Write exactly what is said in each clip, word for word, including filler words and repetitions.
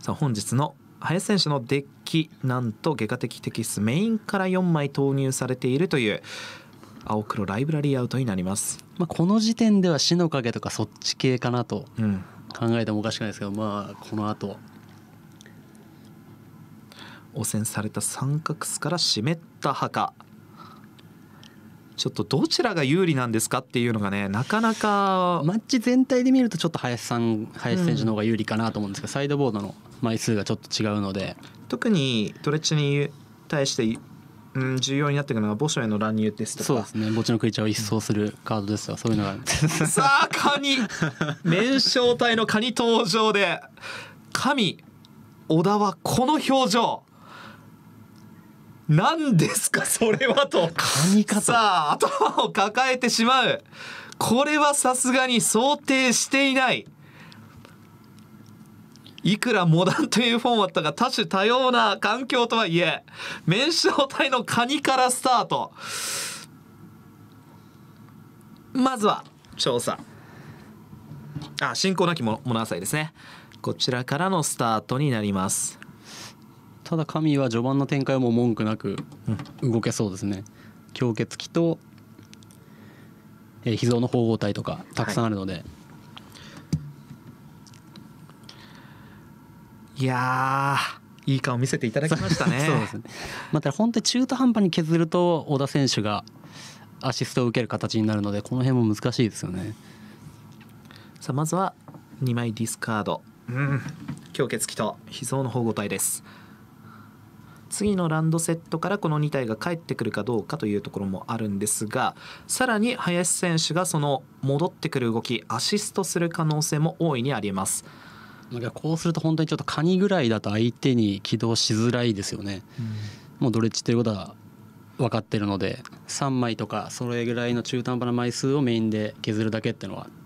さあ本日の林選手のデッキ、なんと外科的テキストメインからよんまい投入されているという青黒ライブラリーアウトになります。 まあ、この時点では死の影とかそっち系かなとうん考えてもおかしくないですけど、まあこの後汚染された三角巣から湿った墓、ちょっとどちらが有利なんですかっていうのがね、なかなかマッチ全体で見るとちょっと林さん林選手の方が有利かなと思うんですけど、サイドボードの枚数がちょっと違うので、 特にトレッチに対して、うん、重要になってくるのが墓所への乱入ですとか、 そうですね、墓地のクリーチャーを一掃するカードですが、そういうのがさあカニ面小体のカニ登場で、神小田はこの表情何ですかそれはと、 カニかと、 さあ頭を抱えてしまう。これはさすがに想定していない。いくらモダンというフォーマットが多種多様な環境とはいえ、面小体のカニからスタート。まずは調査、あ、進行なき物浅いですね。こちらからのスタートになります。 ただ神は序盤の展開はもう文句なく動けそうですね。強血鬼と、えー、秘蔵の縫合体とかたくさんあるので、はい 、いやーいい顔見せていただきましたね。 そうですね。また本当に中途半端に削ると小田選手がアシストを受ける形になるので、この辺も難しいですよね。 さあまずはにまいディスカード、うん、強血鬼と秘蔵の縫合体です。次のランドセットからこのに体が帰ってくるかどうかというところもあるんですが、さらに林選手がその戻ってくる動きアシストする可能性も大いにあります。 こうすると本当にちょっとカニぐらいだと相手に起動しづらいですよね、うん、もうドレッジということは分かってるので、さんまいとかそれぐらいの中途半端な枚数をメインで削るだけっていうのは。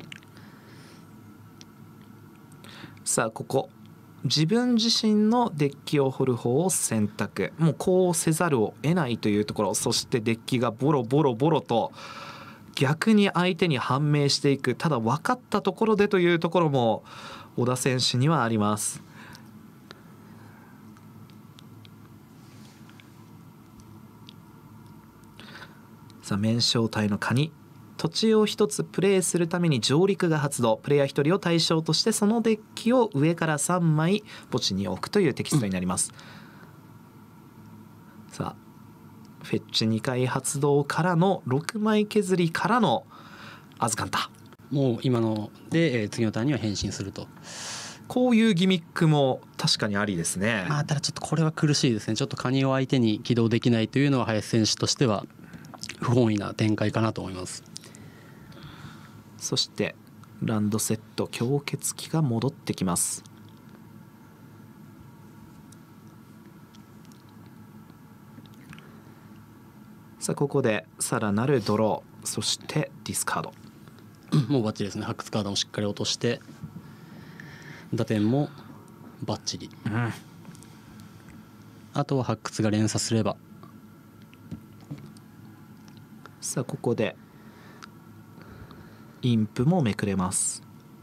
さあここ自分自身のデッキを掘る方を選択、もうこうせざるを得ないというところ、そしてデッキがボロボロボロと逆に相手に判明していく、ただ分かったところでというところも小田選手にはあります。さあ面小体のカニ、土地を一つプレイするために上陸が発動、プレイヤー一人を対象としてそのデッキを上からさんまい墓地に置くというテキストになります、うん、さあフェッチにかい発動からのろくまい削りからのアズカンタ、 もう今ので、えー、次のターンには変身すると、 こういうギミックも確かにありですね。 まあただちょっとこれは苦しいですね。ちょっとカニを相手に起動できないというのは林選手としては不本意な展開かなと思います。 そしてランドセット強血鬼が戻ってきます。さあここでさらなるドロー、そしてディスカードもうバッチリですね。発掘カードもしっかり落として打点もバッチリ、うん、あとは発掘が連鎖すれば。 さあここでインプもめくれます。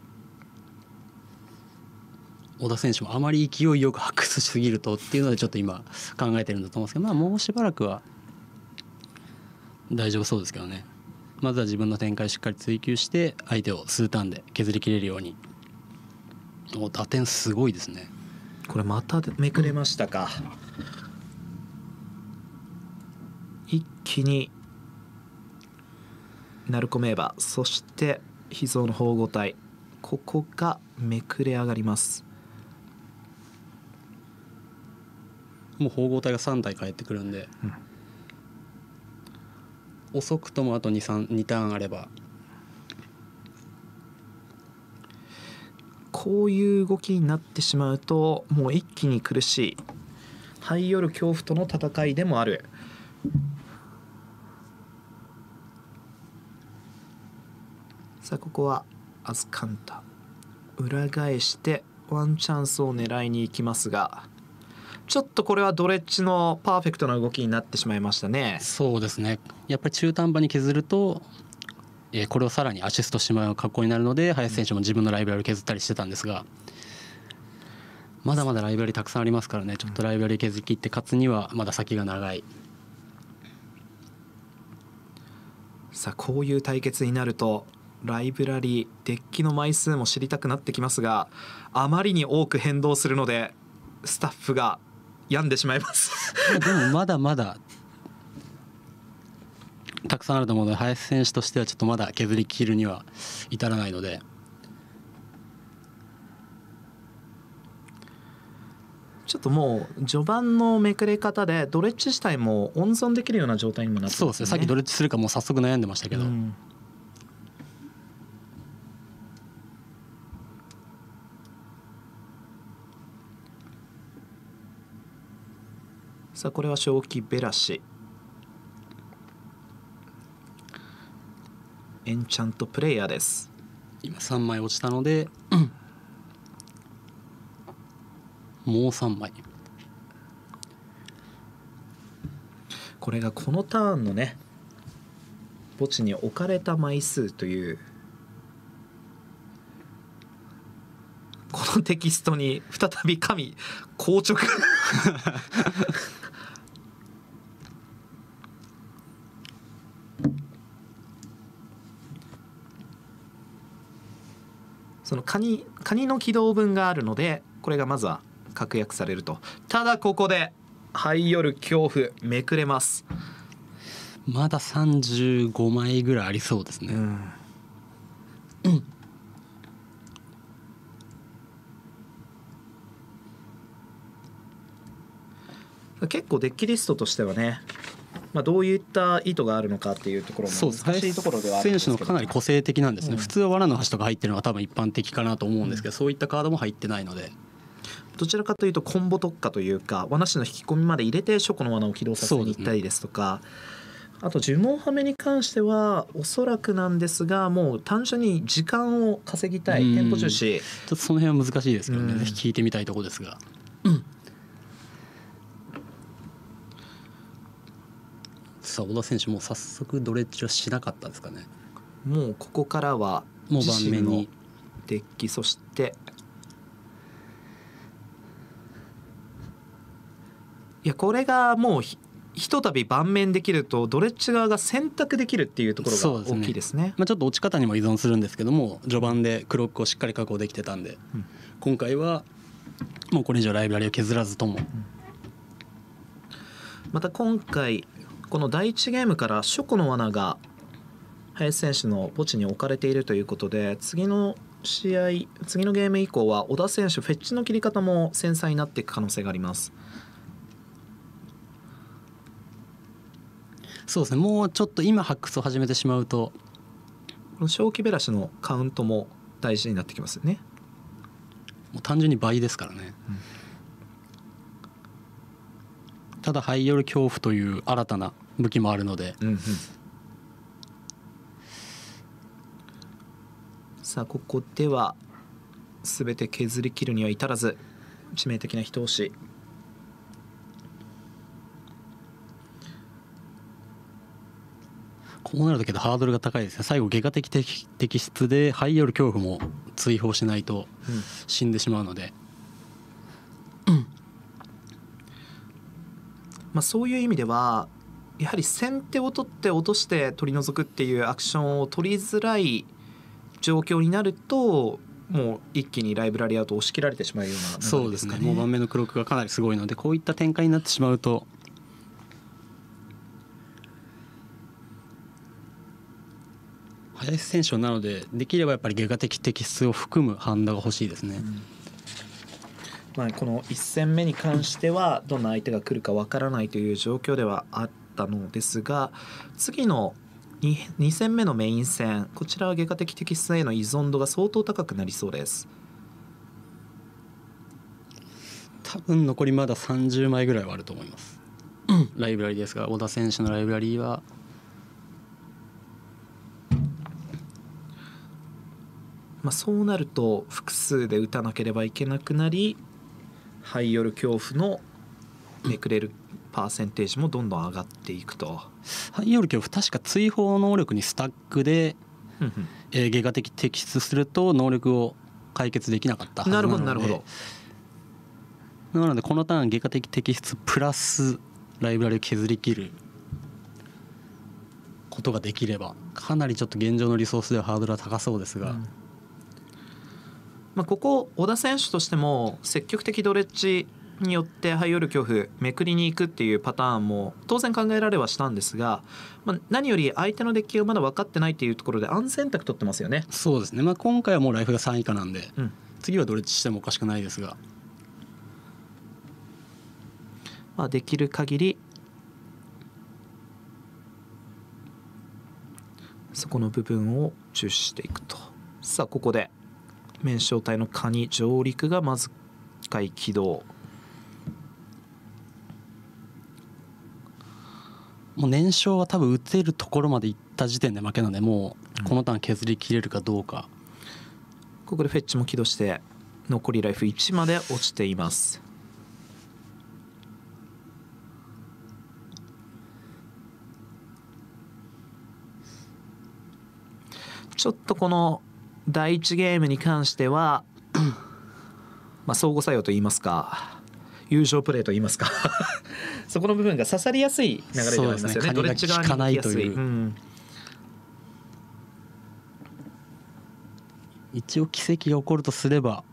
小田選手もあまり勢いよく発掘しすぎるとっていうのでちょっと今考えてるんだと思うんですけど、まあもうしばらくは大丈夫そうですけどね。まずは自分の展開しっかり追求して相手を数ターンで削りきれるように。お打点すごいですね。 これまためくれましたか、うん、一気にナルコ名馬、そして秘蔵の縫合体、ここがめくれ上がります。 もう縫合体がさん体返ってくるんで、うん、遅くともあと に,さん にターンあれば。 こういう動きになってしまうともう一気に苦しい、這い寄る恐怖との戦いでもある。さあここはアズカンタ裏返してワンチャンスを狙いに行きますが、ちょっとこれはドレッジのパーフェクトな動きになってしまいましたね。 そうですね、やっぱり中途半端に削ると、えー、これをさらにアシストしてしまう格好になるので林選手も自分のライブラリを削ったりしてたんですが、 まだまだライブラリたくさんありますからね。ちょっとライブラリ削り切って勝つにはまだ先が長い。 さあこういう対決になるとライブラリデッキの枚数も知りたくなってきますが、あまりに多く変動するのでスタッフが病んでしまいますでもまだまだたくさんあると思うので、林選手としてはちょっとまだ削り切るには至らないので、 ちょっともう序盤のめくれ方でドレッジ自体も温存できるような状態にもなってますね。 そうですね、さっきドレッジするかもう早速悩んでましたけど、うん、 さあこれは正気べらし、エンチャントプレイヤーです。 今さんまい落ちたのでもうさんまい。 これがこのターンのね墓地に置かれた枚数というこのテキストに再び神硬直そのカニ、カニの起動分があるのでこれがまずは確約されると。ただここではい夜恐怖めくれます。 まださんじゅうごまいぐらいありそうですね、うんうん、結構デッキリストとしてはね、まあ、どういった意図があるのかっていうところも難しいところではあるんですけど、 選手のかなり個性的なんですね、うん、普通は藁の端とか入ってるのは多分一般的かなと思うんですけど、うん、そういったカードも入ってないので、 どちらかというとコンボ特化というか罠師の引き込みまで入れて書庫の罠を起動させに行ったりですとか、あと呪文はめに関してはおそらくなんですがもう単純に時間を稼ぎたい、テンポ重視、 ちょっとその辺は難しいですけどね、ぜひ聞いてみたいところですが、うん、さあ小田選手もう早速ドレッジはしなかったですかね。 もうここからはもう盤面にデッキ、そしていやこれがもうひひとたび盤面できるとドレッジ側が選択できるっていうところが大きいですね。 ですね、まあ、ちょっと落ち方にも依存するんですけども序盤でクロックをしっかり確保できてたんで、うん、今回はもうこれ以上ライブラリを削らずとも、うん、 また今回このだいいちゲームから書庫の罠が林選手の墓地に置かれているということで、次の試合次のゲーム以降は小田選手フェッチの切り方も繊細になっていく可能性があります。 そうですね、もうちょっと今発掘を始めてしまうとこの正気べらしのカウントも大事になってきますよね。 もう単純に倍ですからね、うん、ただハイヨル恐怖という新たな武器もあるので、うんうん、 さあここでは全て削り切るには至らず致命的な一押し。 こうなるとけどハードルが高いですね。最後外科的摘出でハイヨル恐怖も追放しないと死んでしまうので、 うん、まあ、そういう意味ではやはり先手を取って落として取り除くっていうアクションを取りづらい状況になるともう一気にライブラリアウト押し切られてしまうような流れですかね。 そうですね、もう盤面のクロックがかなりすごいのでこういった展開になってしまうと林選手なのでできればやっぱり外科的摘出を含むハンダが欲しいですね、うん、 まあ、このいち戦目に関してはどんな相手が来るかわからないという状況ではあったのですが、次の 2, に戦目のメイン戦、こちらは外科的摘出への依存度が相当高くなりそうです。 多分残りまださんじゅうまいぐらいはあると思います、うん、ライブラリですが小田選手のライブラリはまあ、そうなると複数で打たなければいけなくなりハイヨル恐怖のめくれるパーセンテージもどんどん上がっていくと。 ハイヨル恐怖確か追放能力にスタックでえ外科的摘出すると能力を解決できなかったはずなので、 なるほどなるほど。 なのでこのターン外科的摘出プラスライブラリを削り切ることができればかなりちょっと現状のリソースではハードルは高そうですが、うん、 まあ、ここ小田選手としても積極的ドレッジによってハイヨール恐怖めくりに行くっていうパターンも当然考えられはしたんですが、まあ、何より相手のデッキがまだ分かってないっていうところで安全択取ってますよね。 そうですね、まあ、今回はもうライフがさん以下なんで、 うん、 次はドレッジしてもおかしくないですが、 まあ、できる限りそこの部分を重視していくと。さあここで面小体のカニ上陸がまずいっかい起動。 もう燃焼は多分打てるところまでいった時点で負けなので、もうこのターン削りきれるかどうか、 うん、ここでフェッチも起動して残りライフいちまで落ちています。ちょっとこのだいいちゲームに関してはまあ相互作用といいますか友情プレーといいますかそこの部分が刺さりやすい流れではありますよね。ドレッジ側に行きやすい、うん、 一応奇跡が起こるとすれば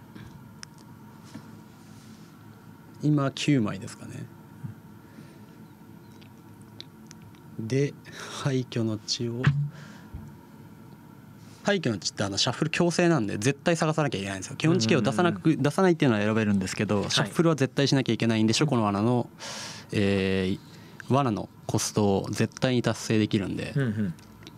今きゅうまいですかね。で廃墟の地を廃墟の地ってあのシャッフル強制なんで絶対探さなきゃいけないんですよ。基本地形を出さなく出さないっていうのは選べるんですけど、シャッフルは絶対しなきゃいけないんで、書庫の罠の、えー、罠のコストを絶対に達成できるんで、 うんうん、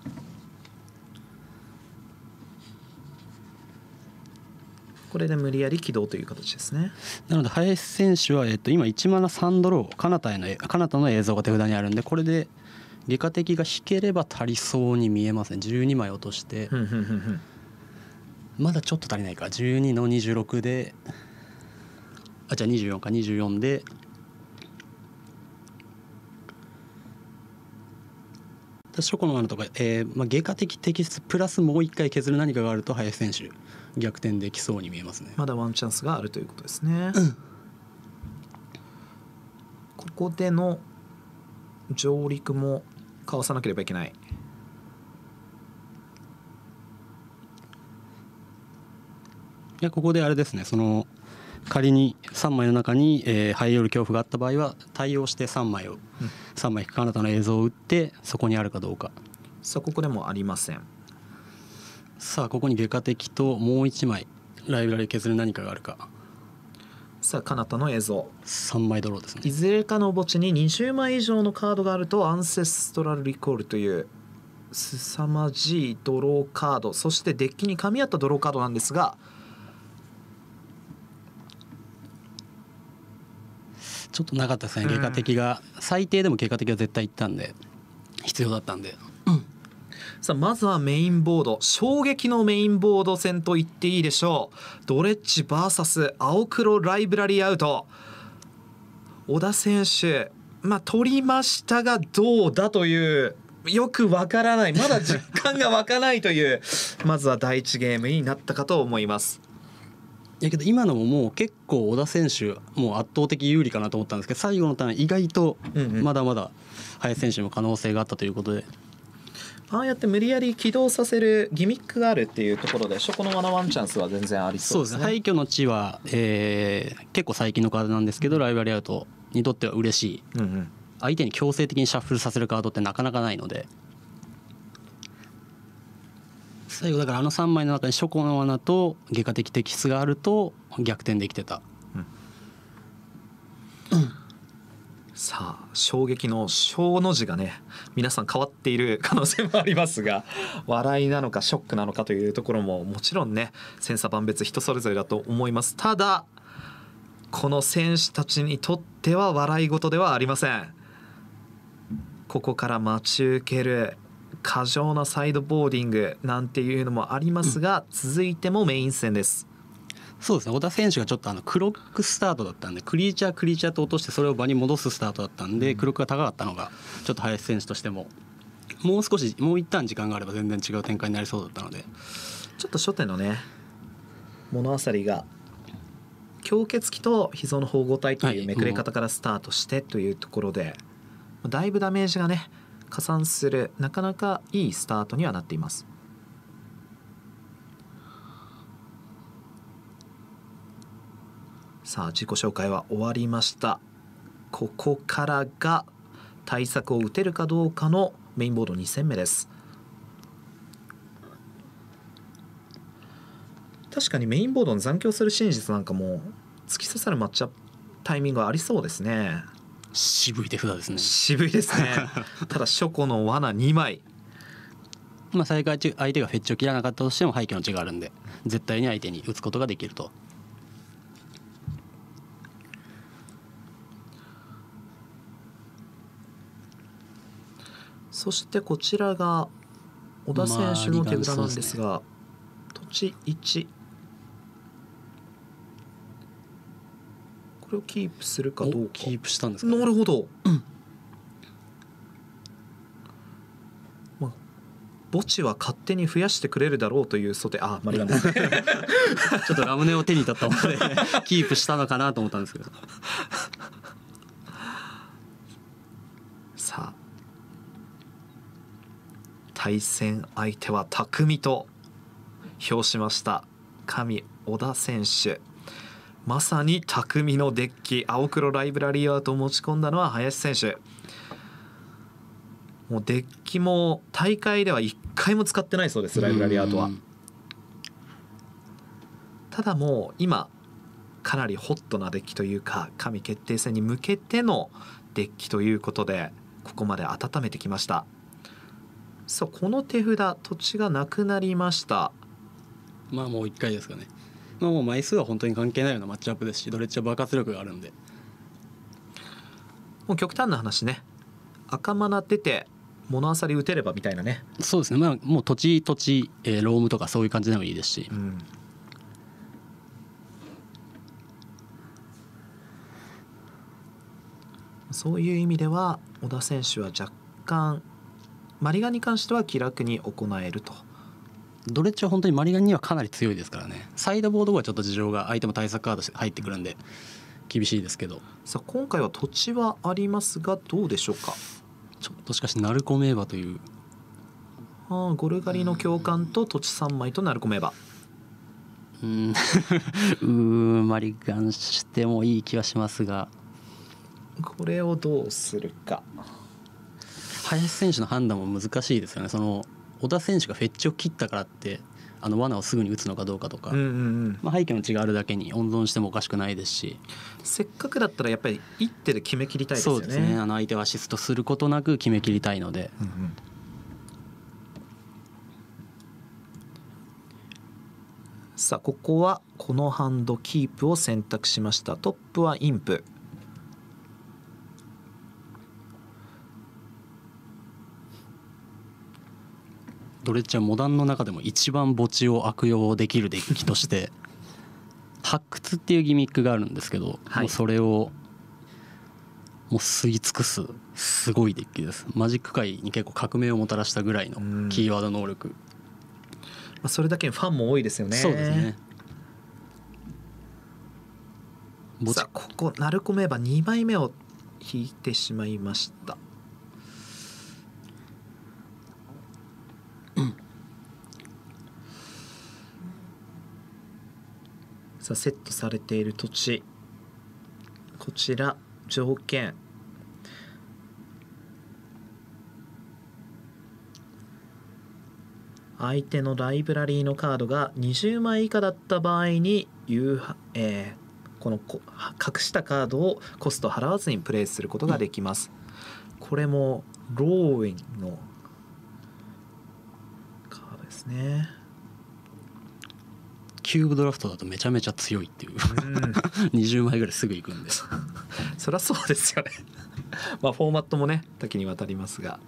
これで無理やり起動という形ですね。 なので林選手は、えっと、今いちマナさんドローカナタへのカナタの映像が手札にあるんで、これで外科的が引ければ足りそうに見えますね。じゅうにまい落としてまだちょっと足りないか。じゅうにのにじゅうろくで、あじゃあにじゅうよんかにじゅうよんで書庫の罠とか、えーまあ、外科的摘出プラスもう一回削る何かがあると林選手逆転できそうに見えますね。 まだワンチャンスがあるということですね、うん、ここでの上陸もかわさなければいけない。 いやここであれですね、その仮にさんまいの中に、えー、ハイヨール恐怖があった場合は対応してさんまいを、うん、さんまいカナタの映像を打ってそこにあるかどうか。 さあここでもありません。 さあここに外科的ともういちまいライブラリ削る何かがあるか。 さあカナタの映像さんまいドローですね。 いずれかの墓地ににじゅうまい以上のカードがあるとアンセストラルリコールという凄まじいドローカード、そしてデッキに噛み合ったドローカードなんですが、 ちょっとなかったですね。外科的が、うん、最低でも外科的は絶対いったんで必要だったんで、うん、 さあまずはメインボード、衝撃のメインボード戦と言っていいでしょう。ドレッジ ブイエス 青黒ライブラリーアウト。小田選手まあ取りましたがどうだというよくわからない、まだ実感が湧かないというまずはだいいちゲームになったかと思います。 いやけど今のももう結構小田選手もう圧倒的有利かなと思ったんですけど、最後のターン意外とまだまだ林選手も可能性があったということで、 ああやって無理やり起動させるギミックがあるっていうところで、そこのワナワンチャンスは全然ありそうですね。 そうですね、廃墟の地は、えー、結構最近のカードなんですけど、ライブラリアウトにとっては嬉しい、うんうん、相手に強制的にシャッフルさせるカードってなかなかないので、最後だからあのさんまいの中に書庫の罠と外科的摘出があると逆転できてた、 うんうん、さあ衝撃の小の字がね皆さん変わっている可能性もありますが、笑いなのかショックなのかというところももちろんね千差万別人それぞれだと思います。ただこの選手たちにとっては笑い事ではありません。ここから待ち受ける過剰なサイドボーディングなんていうのもありますが、うん、続いてもメイン戦です。 そうですね、小田選手がちょっとあのクロックスタートだったんで、クリーチャークリーチャーと落としてそれを場に戻すスタートだったんで、うん、クロックが高かったのがちょっと林選手としてももう少しもう一旦時間があれば全然違う展開になりそうだったので、 ちょっと初手のね物あさりが強血期と秘蔵の保護体というはいめくれ方からスタートしてというところで、だいぶダメージがね加算するなかなかいいスタートにはなっています。さあ自己紹介は終わりました。ここからが対策を打てるかどうかのメインボードに戦目です。確かにメインボードの残響する真実なんかも突き刺さるマッチアップタイミングがありそうですね。 渋い手札ですね。 渋いですねただ初歩の罠にまい、 まあ最悪相手がフェッチを切らなかったとしても廃墟の地があるんで絶対に相手に打つことができると。 そしてこちらが小田選手の手札なんですが、土地いち、これをキープするかどうか。 キープしたんですか、ね、 なるほど、うんまあ、墓地は勝手に増やしてくれるだろうという想定。あマリガンですねちょっとラムネを手に取ったものでキープしたのかなと思ったんですけどさあ対戦相手は匠と評しました神小田選手。まさに匠のデッキ、青黒ライブラリーアートを持ち込んだのは林選手。もうデッキも大会ではいっかいも使ってないそうです。ライブラリーアートは。ただもう今かなりホットなデッキというか神決定戦に向けてのデッキということでここまで温めてきました。さあこの手札土地がなくなりました。 まあもういっかいですかね。まあもう枚数は本当に関係ないようなマッチアップですしドレッチは爆発力があるんで、 もう極端な話ね、赤マナ出て物あさり打てればみたいなね。 そうですね、まあもう土地土地、えー、ロームとかそういう感じでもいいですし、 うん、そういう意味では小田選手は若干マリガンに関しては気楽に行えると。 ドレッチは本当にマリガンにはかなり強いですからね。サイドボードはちょっと事情が相手も対策カードして入ってくるんで厳しいですけど、 さあ今回は土地はありますがどうでしょうか。 ちょっとしかしナルコメーバというああゴルガリの教官と土地さんまいとナルコメーバ。 うんうーんマリガンしてもいい気はしますが、 これをどうするか。 林選手の判断も難しいですよね。その小田選手がフェッチを切ったからってあの罠をすぐに打つのかどうかとか、 うんうんうんまあ、廃墟の血があるだけに温存してもおかしくないですし、 せっかくだったらやっぱり一手で決め切りたいですよね。 そうですね、あの相手をアシストすることなく決め切りたいので、 うんうん、さあここはこのハンドキープを選択しました。トップはインプ。 ドレッチはモダンの中でも一番墓地を悪用できるデッキとして発掘っていうギミックがあるんですけど、 はい、 もうそれをもう吸い尽くすすごいデッキです。マジック界に結構革命をもたらしたぐらいのキーワード能力、まあ、それだけにファンも多いですよね。 そうですね。 さあここナルコメーバにまいめを引いてしまいました。さあセットされている土地、こちら条件相手のライブラリーのカードがにじゅうまい以下だった場合に夕飯、えー、このこ隠したカードをコスト払わずにプレイすることができます。これもローインのカードですね。 キューブドラフトだとめちゃめちゃ強いっていう、うん、にじゅうまいぐらいすぐいくんでそりゃそうですよねまあフォーマットもね多岐にわたりますが、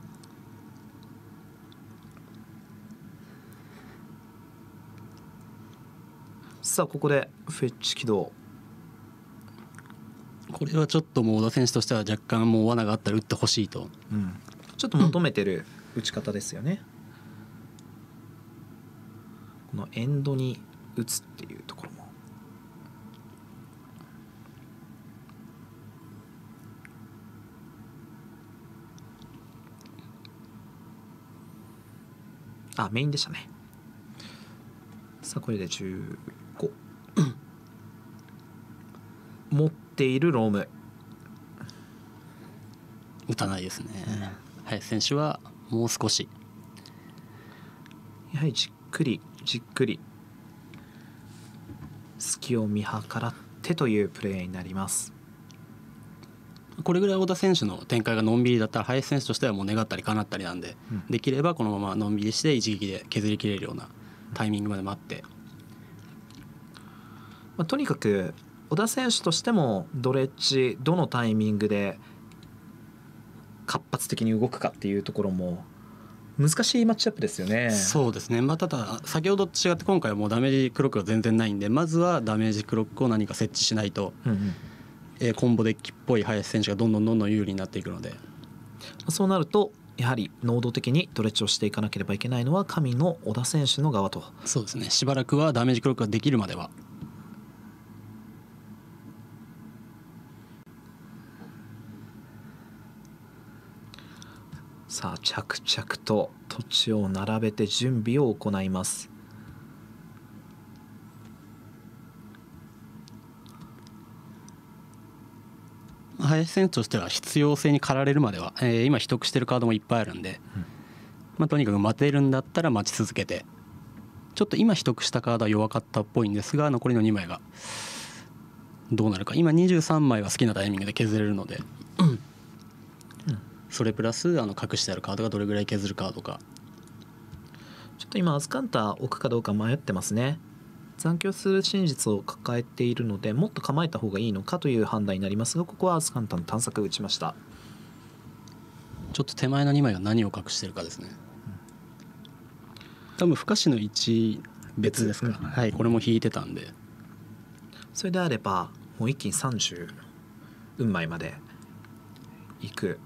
さあここでフェッチ起動。 これはちょっともう小田選手としては若干もう罠があったら打ってほしいと、 うん、ちょっと求めてる打ち方ですよね、うん、このエンドに打つっていうところもあメインでしたね。さあこれでじゅうご持っているローム打たないですね、うん、林選手はもう少しやはりじっくりじっくり隙を見計らってというプレーになります。 これぐらい小田選手の展開がのんびりだったら林選手としてはもう願ったり叶ったりなんで、うん、できればこのままのんびりして一撃で削りきれるようなタイミングまで待って、 まあ、とにかく小田選手としてもどれっちどのタイミングで活発的に動くかっていうところも難しいマッチアップですよね。 そうですね、まあ、ただ先ほどと違って今回はもうダメージクロックが全然ないんで、まずはダメージクロックを何か設置しないと、うんうんえー、コンボデッキっぽい林選手がどんどんどんどん有利になっていくので、 そうなるとやはり能動的にドレッジをしていかなければいけないのは神の小田選手の側と。 そうですね、しばらくはダメージクロックができるまでは。 さあ着々と土地を並べて準備を行います。 林選手としては必要性に駆られるまでは、えー、今取得してるカードもいっぱいあるんで、うんまあ、とにかく待てるんだったら待ち続けて、ちょっと今取得したカードは弱かったっぽいんですが、残りのにまいがどうなるか。今にじゅうさんまいは好きなタイミングで削れるので、うん、それプラスあの隠してあるカードがどれぐらい削るカードか。 ちょっと今アズカンタ置くかどうか迷ってますね。残響する真実を抱えているのでもっと構えた方がいいのかという判断になりますが、ここはアズカンタの探索を打ちました。 ちょっと手前のにまいが何を隠してるかですね、うん、多分不可視の位置別ですか、うん、はいこれも引いてたんで、 それであればもう一気にさんじゅう運枚までいく。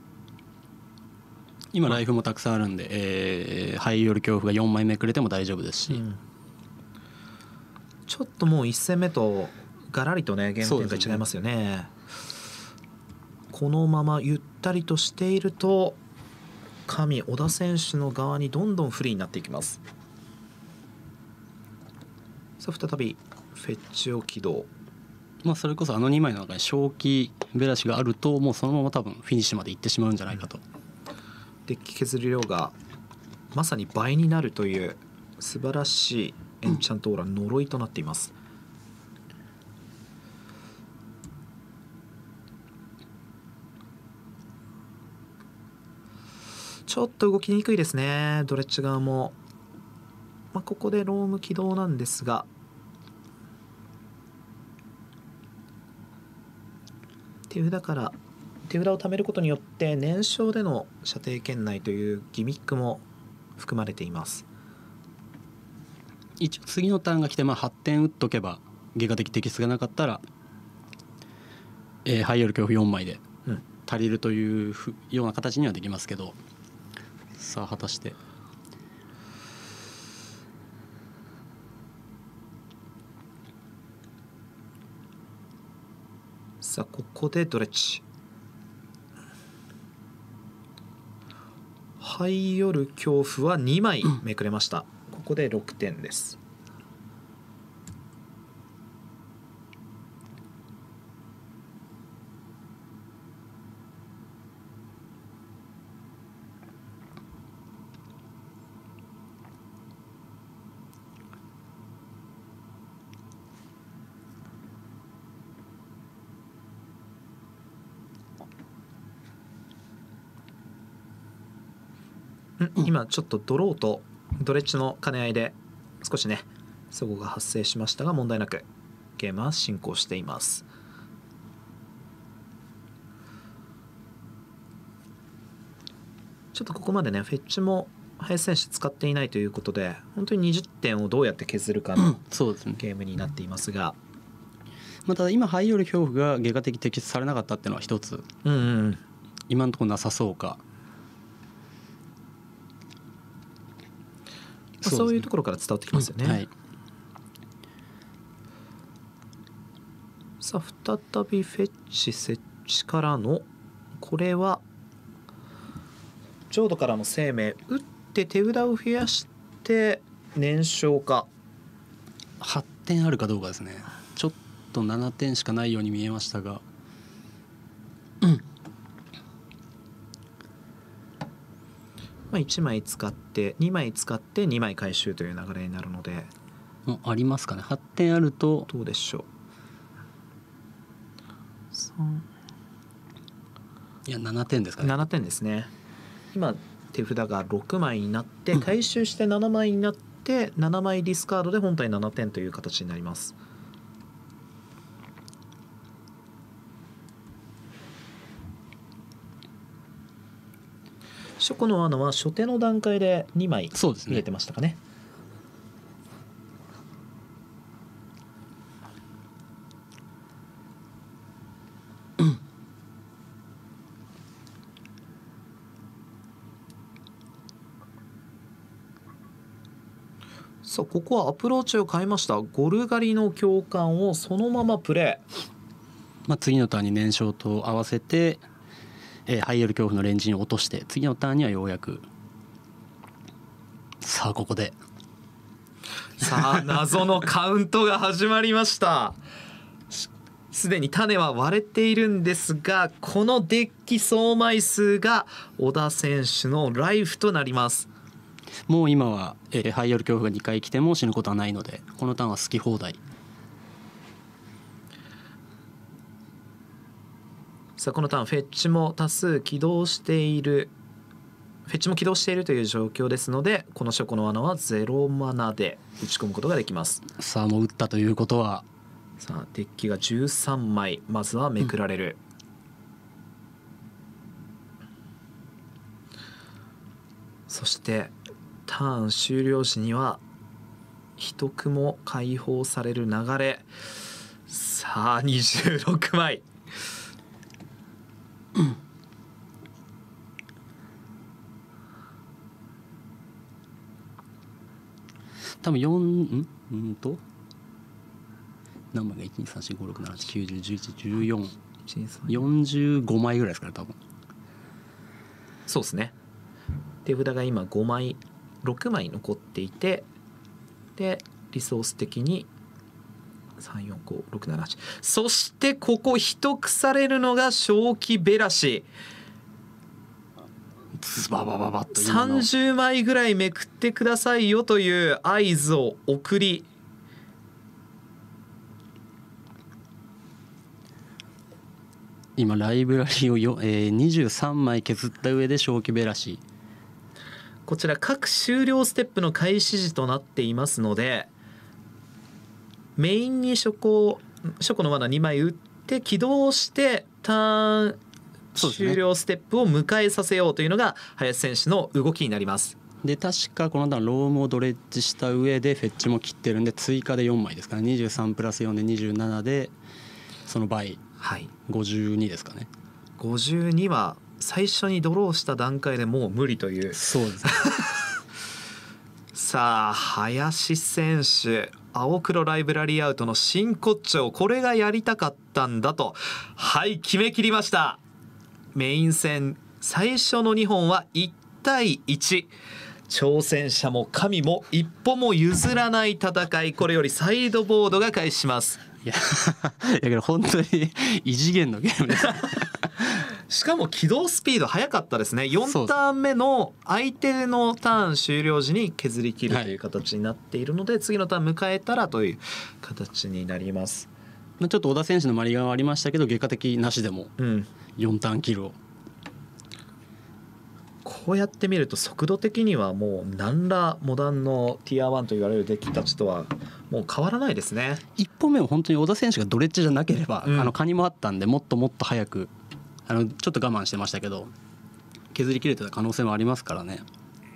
今ライフもたくさんあるんで、えー、ハイヨル恐怖がよんまいめくれても大丈夫ですし、うん、 ちょっともういち戦目とガラリとねゲーム展開違いますよね。ねこのままゆったりとしていると神小田選手の側にどんどん不利になっていきます。さあ再びフェッチを起動。 まあそれこそあのにまいの中に正気ベラシがあるともうそのまま多分フィニッシュまで行ってしまうんじゃないかと、うんデッキ削り量がまさに倍になるという素晴らしいエンチャントオーラ呪いとなっています。ちょっと動きにくいですねドレッジ側も、まあ、ここでローム起動なんですが手札から手札を貯めることによって燃焼での射程圏内というギミックも含まれています。 一応次のターンが来てまあはってん打っとけば外科的摘出がなかったら、えー、ハイヨル恐怖よんまいで足りるというふような形にはできますけど、さあ果たしてさあここでドレッジハイヨル恐怖はにまいめくれました、うん、ここでろくてんです。今ちょっとドローとドレッジの兼ね合いで少しね齟齬が発生しましたが問題なくゲームは進行しています。ちょっとここまでねフェッチも林選手使っていないということで本当ににじゅってんをどうやって削るかのゲームになっていますが、 まあ、ただ今ハイヨル恐怖が外科的摘出されなかったっていうのは一つ、 うんうん、 今のところなさそうか。 そういうところから伝わってきますよね、うんはい、さあ再びフェッチ設置からのこれは浄土からの生命打っって手札を増やして燃焼か。 はってんあるかどうかですね。ちょっとななてんしかないように見えましたが、 まあ、いちまい使ってにまい使ってにまい回収という流れになるので、 もうありますかね。はってんあるとどうでしょう。 いやななてんですかね。 ななてんですね。今手札がろくまいになって回収してななまいになってななまいディスカードで本体ななてんという形になります。書庫の罠は初手の段階でにまいそうですね見えてましたかね。さあここはアプローチを変えました。ゴルガリの教官をそのままプレイ。 まあ、次のターンに燃焼と合わせて、えー、ハイエル恐怖のレンジに落として次のターンにはようやく、さあここでさあ謎のカウントが始まりました。すでに種は割れているんですが、このデッキ総枚数が小田選手のライフとなります。 もう今は、えー、ハイエル恐怖がにかい来ても死ぬことはないので、このターンは好き放題。 さあこのターンフェッチも多数起動しているフェッチも起動しているという状況ですので、この書庫の罠はゼロマナで打ち込むことができます。 さあもう打ったということは、 さあデッキがじゅうさんまいまずはめくられる、うん、そしてターン終了時には一区も解放される流れ。さあにじゅうろくまい、 うん、多分よんんうんと何枚がいちにさんしごろくななはちきゅうじゅうじゅういちじゅうよん よんじゅうごまいぐらいですかね多分。 そうですね。手札が今ごまいろくまい残っていて、でリソース的にさんよんごろくななはち、そしてここ一区されるのが正気べらし。 ズババババッとさんじゅうまいぐらいめくってくださいよという合図を送り、 今ライブラリをよ、えー、にじゅうさんまい削った上で正気べらし。 こちら各終了ステップの開始時となっていますので、メインに書庫書庫の罠にまい打って起動してターン終了ステップを迎えさせようというのが林選手の動きになります。 で確かこの段ロームをドレッジした上でフェッチも切ってるんで追加でよんまいですかね。にじゅうさんプラスよんでにじゅうななでその倍、 はい、 ごじゅうにですかね。 ごじゅうには最初にドローした段階でもう無理という。 そうですさあ林選手、青黒ライブラリーアウトの真骨頂、これがやりたかったんだと、はい決めきりました。メイン戦最初のにほんはいちたいいち、挑戦者も神も一歩も譲らない戦い。これよりサイドボードが開始します。 いやだけど本当に異次元のゲームですしかも起動スピード速かったですね。よんターン目の相手のターン終了時に削り切るという形になっているので、はい、次のターン迎えたらという形になります。 ちょっと小田選手のマリガンはありましたけど、外貨的なしでもよんターンキルを、うん、 こうやって見ると速度的にはもう何らモダンのティアワンと言われるデッキたちとはもう変わらないですね。 いっぽんめは本当に小田選手がドレッジじゃなければ、うん、あのカニもあったんでもっともっと早く、あのちょっと我慢してましたけど削り切れてた可能性もありますからね。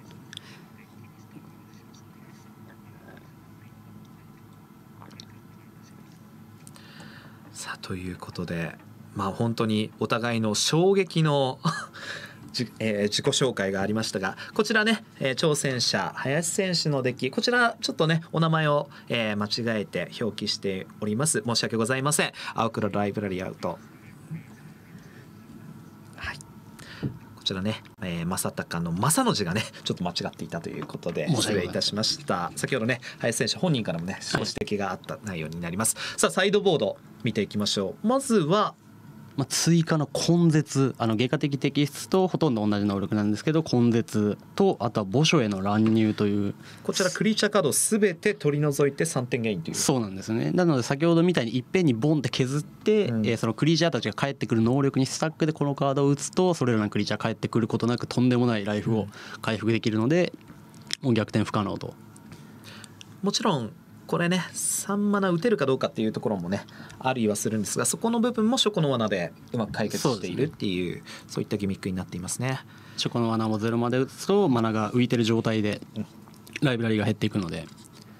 さあということで、まあ本当にお互いの衝撃のじ、えー、自己紹介がありましたが、こちらね、えー、挑戦者林選手のデッキ、こちらちょっとねお名前を、えー、間違えて表記しております。申し訳ございません。青黒ライブラリーアウト、はい、こちらね、えー、正隆の正の字がねちょっと間違っていたということで失礼いたしました。先ほどね林選手本人からもねご指摘があった内容になります、はい、さあサイドボード見ていきましょう。まずはまあ、追加の根絶、あの外科的摘出とほとんど同じ能力なんですけど根絶と、あとは墓所への乱入という、 こちらクリーチャーカードを全て取り除いてさんてんゲインという。 そうなんですね。なので先ほどみたいにいっぺんにボンって削って、うん、えー、そのクリーチャーたちが帰ってくる能力にスタックでこのカードを打つとそれらのクリーチャー帰ってくることなくとんでもないライフを回復できるので、うん、もう逆転不可能と。 もちろんこれねさんマナ打てるかどうかっていうところもねありはするんですが、そこの部分も初個の罠でうまく解決しているっていう、 そうですね、そういったギミックになっていますね。 初個の罠もゼロまで打つとマナが浮いてる状態でライブラリが減っていくので、うん、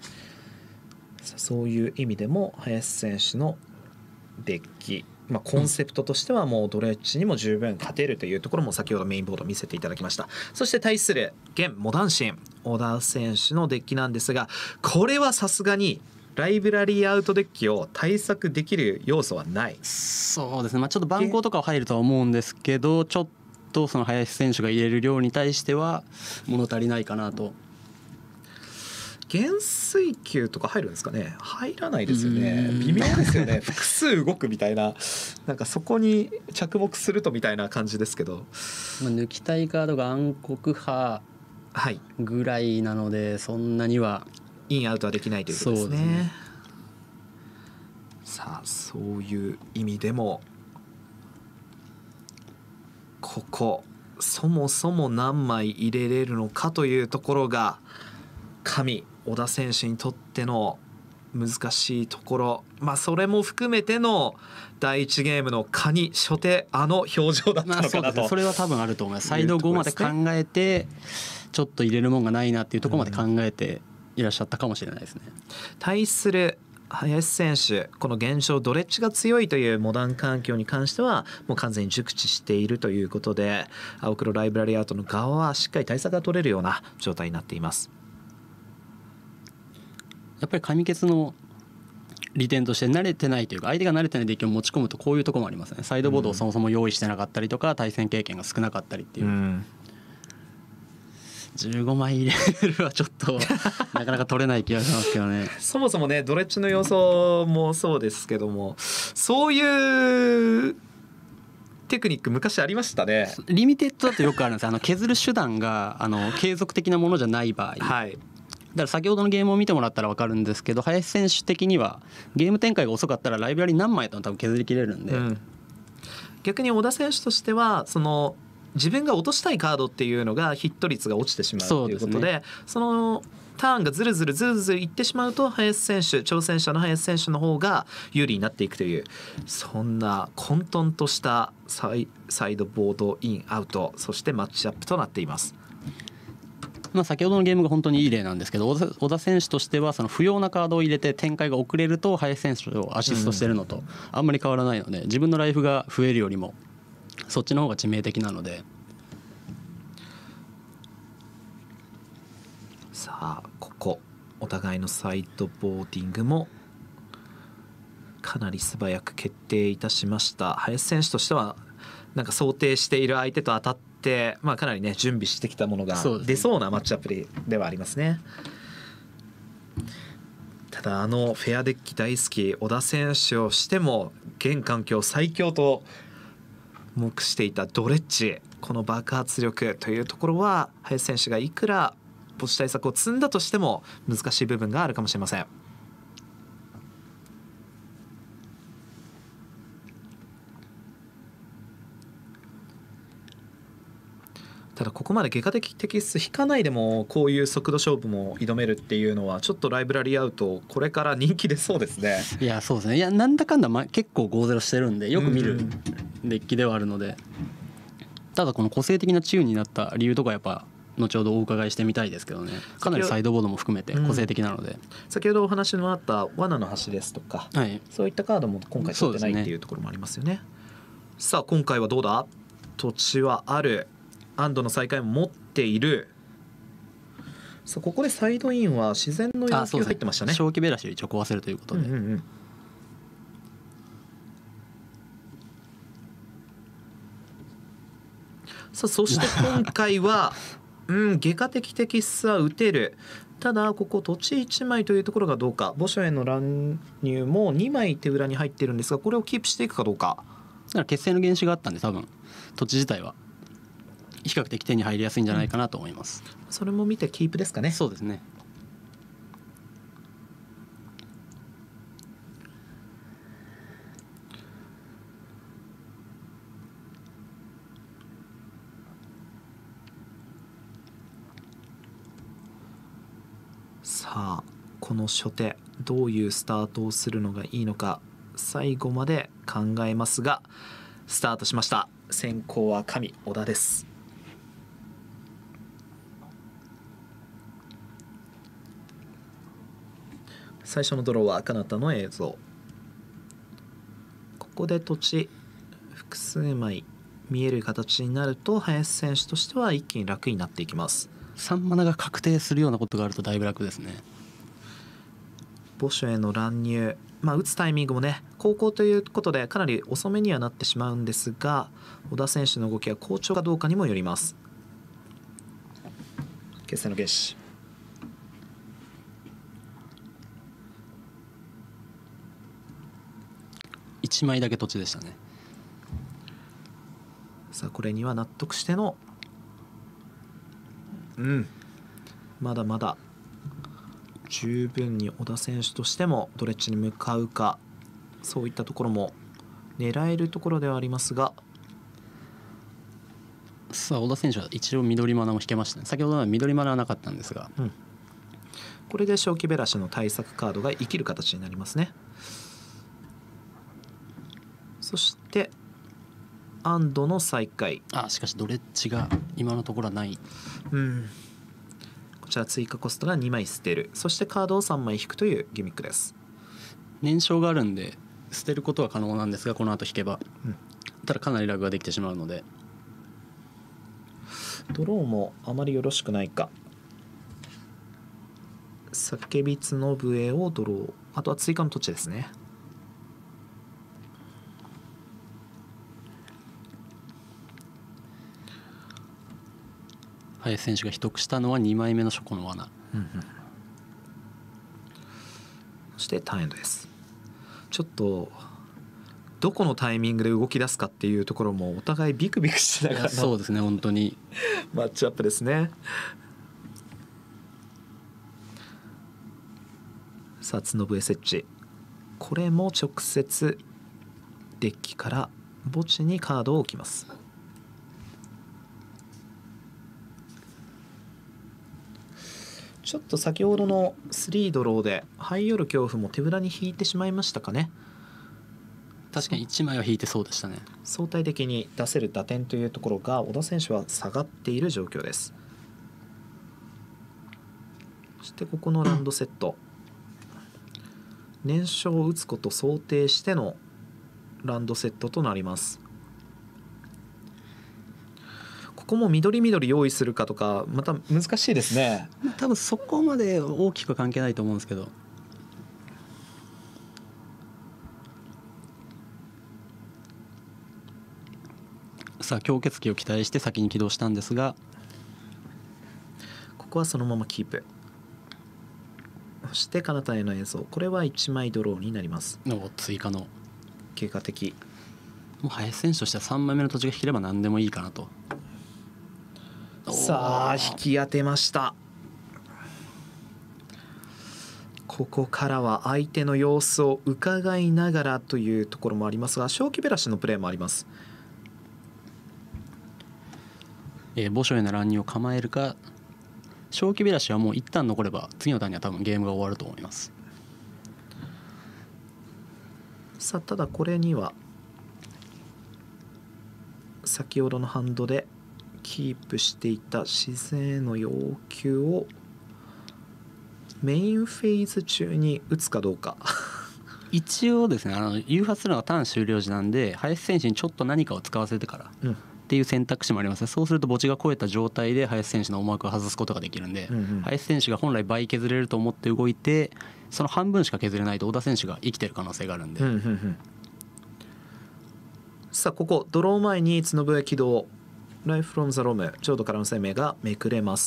そういう意味でも林選手のデッキ、まあ、コンセプトとしてはもうドレッジにも十分勝てるというところも先ほどメインボード見せていただきました。そして対する現モダンシン小田選手のデッキなんですが、これはさすがにライブラリーアウトデッキを対策できる要素はない。 そうですね、まあ、ちょっと番号とかは入るとは思うんですけど、ちょっとその林選手が入れる量に対しては物足りないかなと。 減衰球とか入るんですかね。入らないですよね。微妙ですよね。複数動くみたいな、なんかそこに着目するとみたいな感じですけど、 まあ、抜きたいカードが暗黒派ぐらいなので、はい、そんなにはインアウトはできないということですね。そうですね。さあそういう意味でもここそもそも何枚入れれるのかというところが神小田選手にとっての難しいところ、まあそれも含めてのだいいちゲームのカニ初手あの表情だったのかなと、まあ そ, それは多分あると思います。サイドごまで考えてちょっと入れるもんがないなっていうところまで考えていらっしゃったかもしれないですね。 対する林選手、この現状ドレッジが強いというモダン環境に関してはもう完全に熟知しているということで、青黒ライブラリーアウトの側はしっかり対策が取れるような状態になっています。 やっぱり神欠の利点として慣れてないというか、相手が慣れてないデッキを持ち込むとこういうところもありますね。サイドボードをそもそも用意してなかったりとか、対戦経験が少なかったりっていう、うん、じゅうごまい入れるはちょっとなかなか取れない気がしますけどね。 そもそもねドレッジの要素もそうですけども、そういうテクニック昔ありましたね。 リミテッドだとよくあるんです。あの削る手段があの継続的なものじゃない場合、はい、だから先ほどのゲームを見てもらったら分かるんですけど、林選手的にはゲーム展開が遅かったらライブラリ何枚とも多分削りきれるんで、うん、 逆に小田選手としてはその自分が落としたいカードっていうのがヒット率が落ちてしまうということで、 そ, で、ね、そのターンがずるずるずるずるいってしまうと林選手、挑戦者の林選手の方が有利になっていくという、そんな混沌としたサ イ, サイドボードインアウト、そしてマッチアップとなっています。 まあ、先ほどのゲームが本当にいい例なんですけど、小田選手としてはその不要なカードを入れて展開が遅れると林選手をアシストしてるのとあんまり変わらないので、自分のライフが増えるよりもそっちの方が致命的なので。 さあここお互いのサイドボーディングもかなり素早く決定いたしました。林選手としてはなんか想定している相手と当たって、まあ、かなりね準備してきたものが出そうなマッチアップではありますね。ただあのフェアデッキ大好き小田選手をしても現環境最強と目していたドレッジ、この爆発力というところは林選手がいくら墓地対策を積んだとしても難しい部分があるかもしれません。ただここまで外科的摘出引かないでもこういう速度勝負も挑めるっていうのはちょっとライブラリーアウトこれから人気出そうですね。 いやそうですね、いやなんだかんだ、ま、結構 ごたいゼロ してるんでよく見るデッキではあるので、ただこの個性的なチューンになった理由とかやっぱ後ほどお伺いしてみたいですけどね。かなりサイドボードも含めて個性的なので、うん、 先ほどお話のあった罠の橋ですとか、はい、そういったカードも今回取ってないっていうところもありますよね。さあ今回はどうだ、土地はある、安堵の再開も持っている。さあここでサイドインは自然の要求入ってましたね。 正気べらしを一応壊せるということで、うんうんうん、 さあそして今回はうん外科的テキスは打てる。ただここ土地いちまいというところがどうか。墓所への乱入もにまい手裏に入ってるんですが、これをキープしていくかどうか。 だから決戦の原資があったんで多分土地自体は比較的手に入りやすいんじゃないかなと思います、 うん、それも見てキープですかね。 そうですね。 さあこの初手どういうスタートをするのがいいのか最後まで考えますが、スタートしました。先行は神小田です。最初のドローは赤なたの映像。ここで土地複数枚見える形になると林選手としては一気に楽になっていきます。 さんマナが確定するようなことがあるとだいぶ楽ですね。 墓所への乱入、まあ、打つタイミングもね後攻ということでかなり遅めにはなってしまうんですが、小田選手の動きが好調かどうかにもよります。決戦の月子。 いちまいだけ土地でしたね。 さあこれには納得してのうんまだまだ十分に小田選手としてもドレッジに向かうか、そういったところも狙えるところではありますが、 さあ小田選手は一応緑マナも引けましたね。先ほどは緑マナはなかったんですが、 うん、これで正気べらしの対策カードが生きる形になりますね。そしてアンドの再開。 あしかしドレッジが今のところはない。 うんこちら追加コストがにまい捨てる、そしてカードをさんまい引くというギミックです。 燃焼があるんで捨てることは可能なんですが、この後引けば、 うん、 ただかなりラグができてしまうのでドローもあまりよろしくないか。叫び角笛をドロー、あとは追加の土地ですね。 林選手が秘匿したのはにまいめの書庫の罠、 うんうん、そしてターンエンドです。ちょっとどこのタイミングで動き出すかっていうところもお互いビクビクしながらのそうですね本当にマッチアップですね。さあ角笛設置、これも直接デッキから墓地にカードを置きます。ちょっと先ほどのスリードローでハイヨル恐怖も手裏に引いてしまいましたかね。 確かにいちまいは引いてそうでしたね。 相対的に出せる打点というところが小田選手は下がっている状況です。そしてここのランドセット、燃焼を打つことを想定してのランドセットとなります。ここも緑緑用意するかとかまた難しいですね。 多分そこまで大きく関係ないと思うんですけど、さあ強血機を期待して先に起動したんですが、 ここはそのままキープ。そして彼方への映像、これはいちまいドローになります。 の追加の経過的。 もう林選手としてはさんまいめの土地が引ければ何でもいいかなと。 さあ引き当てました。ここからは相手の様子を伺いながらというところもありますが、正気べらしのプレーもあります。 えー、墓所への乱入を構えるか、正気べらしはもう一旦残れば次のターンには多分ゲームが終わると思います。 さあただこれには先ほどのハンドでキープしていた自然への要求をメインフェーズ中に打つかどうか一応ですね、あの誘発するのがターン終了時なんで、林選手にちょっと何かを使わせてから、うん、っていう選択肢もありますね。そうすると墓地が超えた状態で林選手の思惑を外すことができるんで、うんうん、林選手が本来倍削れると思って動いてその半分しか削れないと小田選手が生きてる可能性があるんで、うんうんうん、 さあここドロー前に角笛起動ライフフロムザロム、浄土からの生命がめくれます。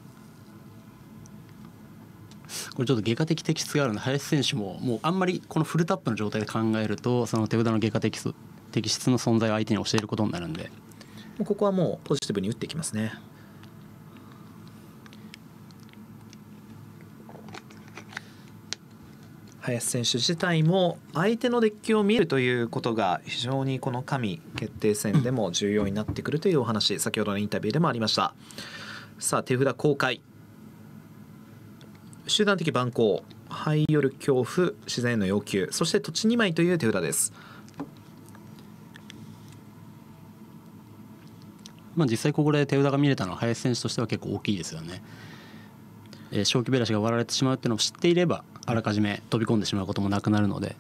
これちょっと外貨的適質があるので林選手ももうあんまりこのフルタップの状態で考えるとその手札の外貨的適質の存在を相手に教えることになるんで、 もうここはもうポジティブに打っていきますね。林選手自体も相手のデッキを見るということが非常にこの神決定戦でも重要になってくるというお話、先ほどのインタビューでもありました。さあ手札公開、集団的蛮行、灰夜恐怖、自然への要求、そして土地にまいという手札です。 まあ、実際ここで手札が見れたのは林選手としては結構大きいですよね。えー、正気べらしが割られてしまうっていうのを知っていればあらかじめ飛び込んでしまうこともなくなるので、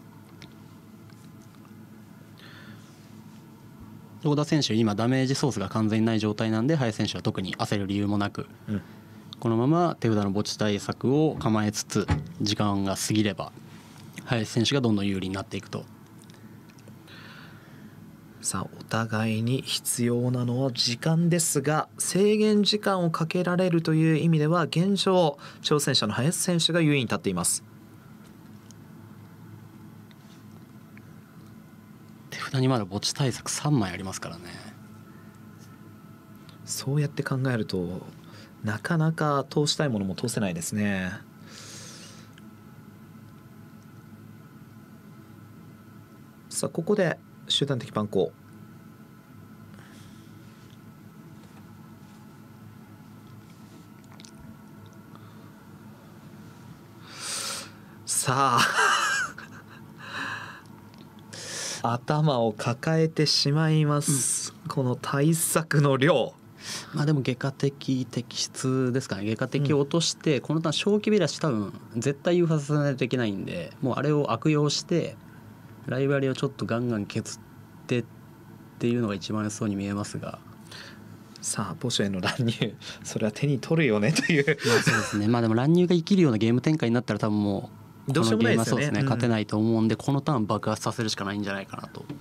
小田選手今ダメージソースが完全にない状態なんで林選手は特に焦る理由もなく、うん、このまま手札の墓地対策を構えつつ時間が過ぎれば林選手がどんどん有利になっていくと。 さあお互いに必要なのは時間ですが、制限時間をかけられるという意味では現状挑戦者の林選手が優位に立っています。 手札にまだ墓地対策さんまいありますからね。 そうやって考えるとなかなか通したいものも通せないですね。さあここで集団的蛮行、さあ頭を抱えてしまいます、うん、この対策の量。 まあでも外貨的適質ですかね。外貨的を落として、うん、このターン正気べらし多分絶対誘発させないといけないんで、もうあれを悪用してライバリをちょっとガンガン削ってっていうのが一番良そうに見えますが、 さあ墓所への乱入、それは手に取るよねというまあそうですね。まあでも乱入が生きるようなゲーム展開になったら多分もうどうしようもないですよね。 そうですね、勝てないと思うんで、このターン爆発させるしかないんじゃないかなと。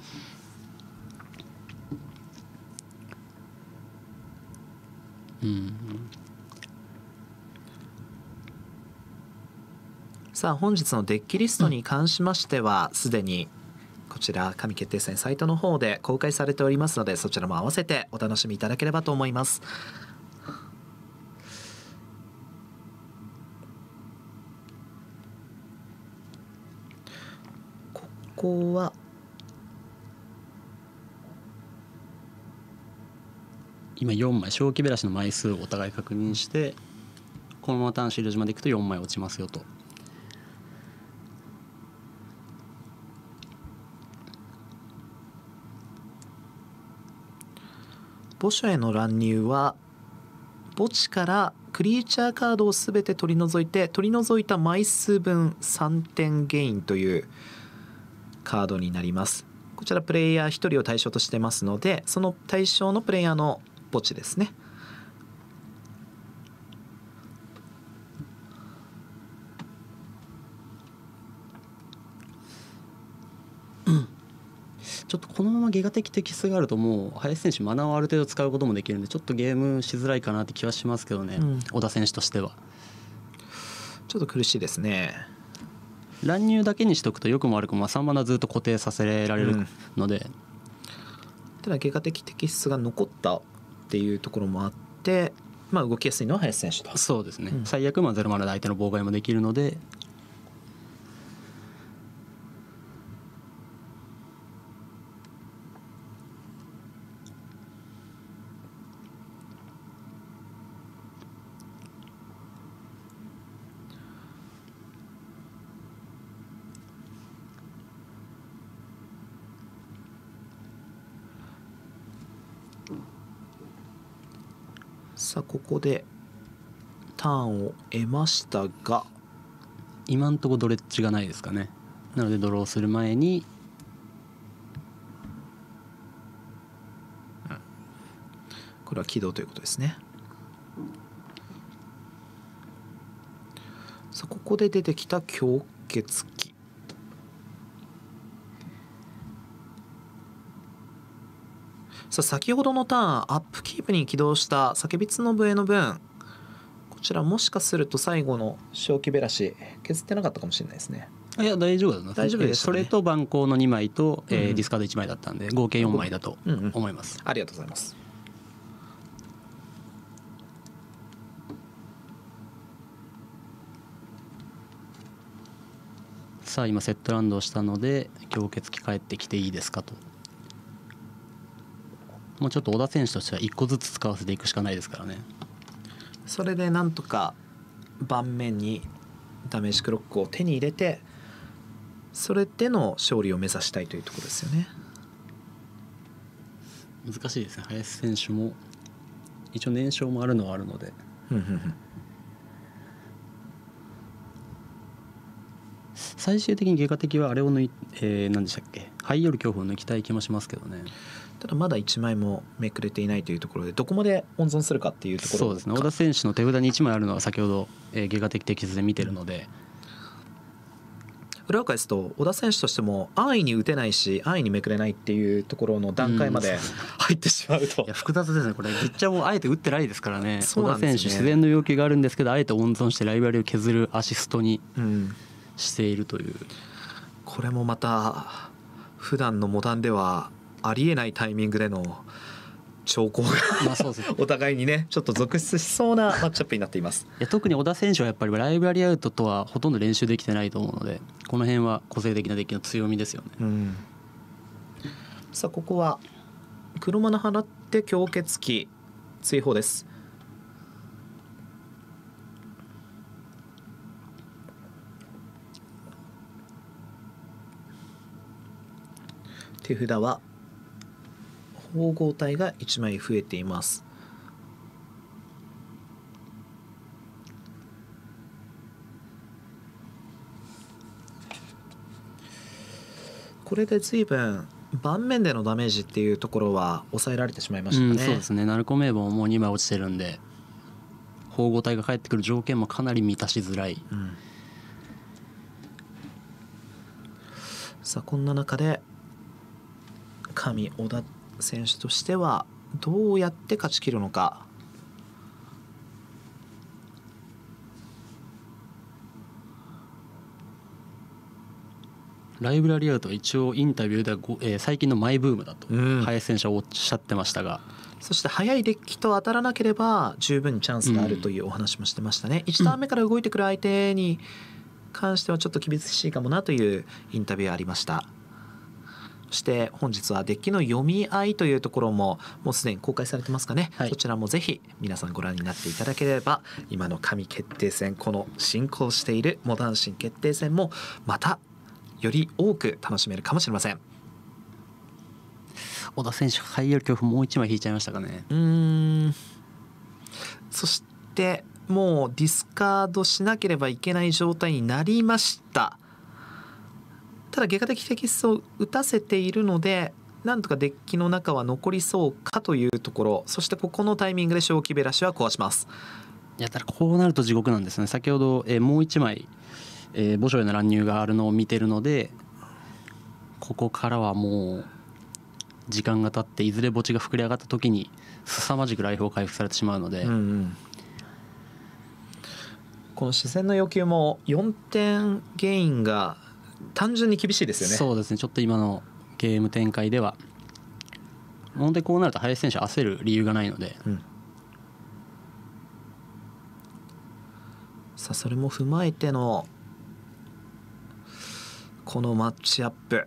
うん、 さあ本日のデッキリストに関しましてはすでにこちら神決定戦サイトの方で公開されておりますので、そちらも合わせてお楽しみいただければと思います。ここは今よんまい正気べらしの枚数をお互い確認して、このままターン終了時までいくとよんまい落ちますよと。 墓所への乱入は墓地からクリーチャーカードを全て取り除いて、取り除いた枚数分さんてんゲインというカードになります。こちらプレイヤーひとりを対象としてますので、その対象のプレイヤーの墓地ですね。 ちょっとこのまま外貨的適質があるともう林選手マナーをある程度使うこともできるんで、ちょっとゲームしづらいかなって気はしますけどね、うん、小田選手としてはちょっと苦しいですね。 乱入だけにしとくとよくも悪くもさんマナずっと固定させられるので、うん、 ただ外貨的適質が残ったっていうところもあって、まあ、動きやすいのは林選手と。 そうですね、うん、最悪まあゼロマナで相手の妨害もできるので、 さあここでターンを得ましたが、 今んとこドレッジがないですかね。なのでドローする前に、 うん、これは起動ということですね。さあここで出てきた強血鬼、さあさあ先ほどのターンアップキープに起動した叫びつの笛の分、こちらもしかすると最後の正気べらし削ってなかったかもしれないですね。 いや大丈夫だな。 大丈夫でしたね。 それと番号のにまいと、えーうんディスカードいちまいだったんで合計よんまいだとうんうん思います。 ありがとうございます。 さあ今セットランドをしたので強決機返ってきていいですかと。もうちょっと小田選手としてはいっこずつ使わせていくしかないですからね。 それでなんとか盤面にダメージクロックを手に入れて、それでの勝利を目指したいというところですよね。 難しいですね。林選手も一応燃焼もあるのはあるので、 うんうんうん最終的に外科的はあれを抜い、えー、何でしたっけ、灰より恐怖を抜きたい気もしますけどね。 ただまだいちまいもめくれていないというところで、どこまで温存するかっていうところそうですね。小田選手の手札にいちまいあるのは先ほど、えー、外科的適切で見てるので、 裏を返すと小田選手としても安易に打てないし安易にめくれないっていうところの段階まで入ってしまうと、 いや複雑ですねこれ。ピッチャーもあえて打ってないですからね。 そう小田なんですね選手自然の要求があるんですけど、あえて温存してライバルを削るアシストにうん、 しているという。 これもまた普段のモダンではありえないタイミングでの兆候がまあそうですね。 お互いにねちょっと続出しそうなマッチアップになっています。 いや特に小田選手はやっぱりライブラリアウトとはほとんど練習できてないと思うので、この辺は個性的なデッキの強みですよね。 うん、さあここは黒マナ払って強血機追放です。手札は縫合体がいちまい増えています。これで随分盤面でのダメージっていうところは抑えられてしまいましたね。 うん、そうですね。鳴子名簿ももうにまい落ちてるんで、縫合体が返ってくる条件もかなり満たしづらい。 うん、さあこんな中で神小田選手としてはどうやって勝ち切るのか。 ライブラリアウトは一応インタビューではご、えー最近のマイブームだとうん林選手はおっしゃってましたが、 そして速いデッキと当たらなければ十分にチャンスがあるというお話もしてましたね。いちターン目から動いてくる相手に関してはちょっと厳しいかもなというインタビューありました。そして本日はデッキの読み合いというところももうすでに公開されてますかね、 はいそちらもぜひ皆さんご覧になっていただければ、今の神決定戦、この進行しているモダン神決定戦もまたより多く楽しめるかもしれません。 小田選手灰より恐怖もういちまい引いちゃいましたかね。 うーんそしてもうディスカードしなければいけない状態になりました。ただ外科的テキストを打たせているのでなんとかデッキの中は残りそうかというところ、そしてここのタイミングで正気べらしは壊します。 いやただこうなると地獄なんですね。先ほど、えーもういちまい、えー墓所への乱入があるのを見てるので、ここからはもう時間が経っていずれ墓地が膨れ上がった時に凄まじくライフを回復されてしまうので、 うんうん、この視線の要求もよんてんゲインが単純に厳しいですよね。 そうですね。ちょっと今のゲーム展開では本当にこうなると林選手焦る理由がないので、 うん、さあそれも踏まえてのこのマッチアップ、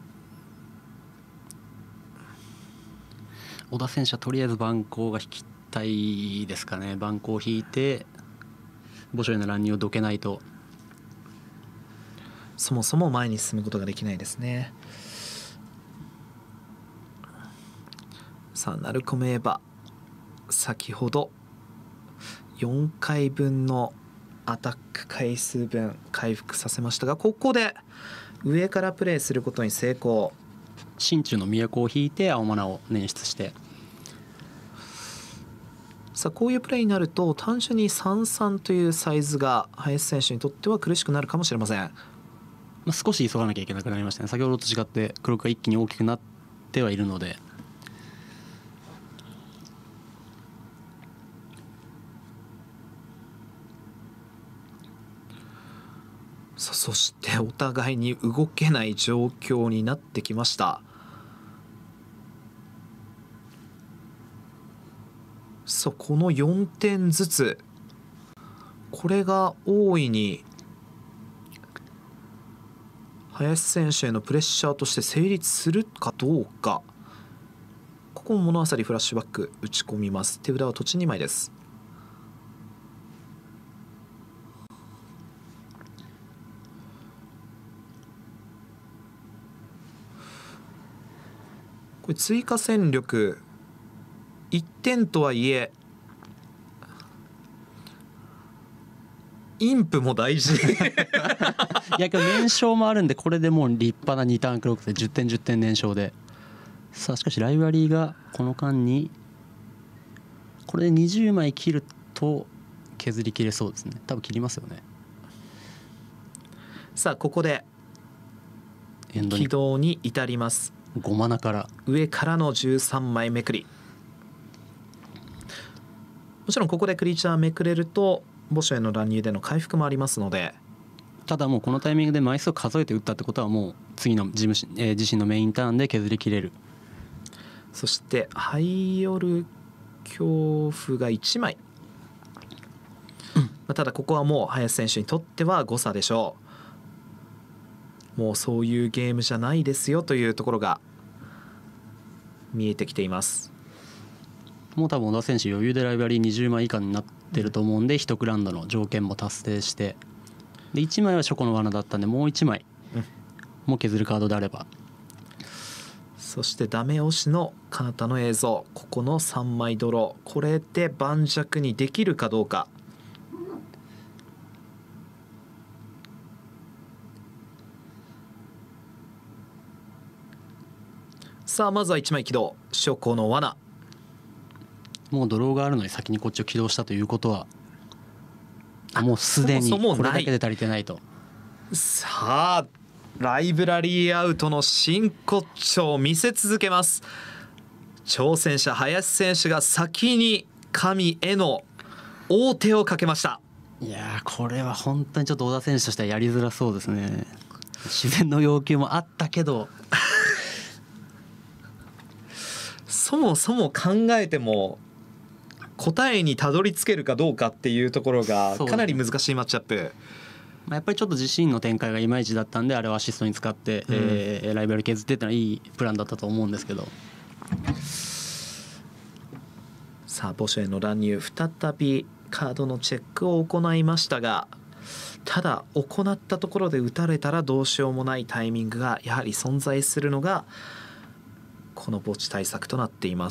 小田選手はとりあえず番号が引きたいですかね。番号を引いて墓所への乱入をどけないと。 そもそも前に進むことができないですね。さあ鳴子名馬先ほどよんかいぶんのアタック回数分回復させましたが、ここで上からプレイすることに成功。 心中の都を引いて青マナを捻出して、 さあこういうプレイになると単純にさんさんというサイズが林選手にとっては苦しくなるかもしれません。 まあ、少し急がなきゃいけなくなりましたね。先ほどと違って黒くが一気に大きくなってはいるので、 さあそしてお互いに動けない状況になってきました。さあこのよんてんずつ、これが大いに林選手へのプレッシャーとして成立するかどうか。ここも物あさりフラッシュバック打ち込みます。手札は土地にまいです。これ追加戦力いってんとはいえインプも大事いやけど燃焼もあるんで、これでもう立派なにターンクロックでじゅってんじゅってん燃焼で、さあしかしライブラリーがこの間にこれでにじゅうまい切ると削り切れそうですね。多分切りますよね。 さあここでエンドに起動に至ります。 ごマナから上からのじゅうさんまいめくり、もちろんここでクリーチャーめくれると墓所への乱入での回復もありますので、 ただもうこのタイミングで枚数を数えて打ったってことはもう次の自分、えー自身のメインターンで削り切れる。 そしてハイヨル恐怖がいちまい、まあただここはもう林選手にとっては誤差でしょう。もうそういうゲームじゃないですよというところが見えてきています。 もう多分小田選手余裕でライブラリーにじゅうまい以下になってると思うんで、いちグラウンドの条件も達成して、でいちまいは初歩の罠だったんで、もういちまいも削るカードであれば、 そしてダメ押しの彼方の映像、ここのさんまいドロー、これで盤石にできるかどうか。さあまずはいちまい起動、初歩の罠。 もうドローがあるのに先にこっちを起動したということは、もうすでにそもそもないこれだけで足りてないと。 さあライブラリーアウトの真骨頂を見せ続けます。挑戦者林選手が先に神への王手をかけました。 いやーこれは本当にちょっと小田選手としてはやりづらそうですね。自然の要求もあったけどそもそも考えても答えにたどり着けるかどうかっていうところがかなり難しいマッチアップ。 まあやっぱりちょっと自身の展開がいまいちだったんで、あれをアシストに使って、うんえー、ライバル削ってってのはいいプランだったと思うんですけど、 さあ墓所への乱入、再びカードのチェックを行いましたが、ただ行ったところで打たれたらどうしようもないタイミングがやはり存在するのがこの墓地対策となっています。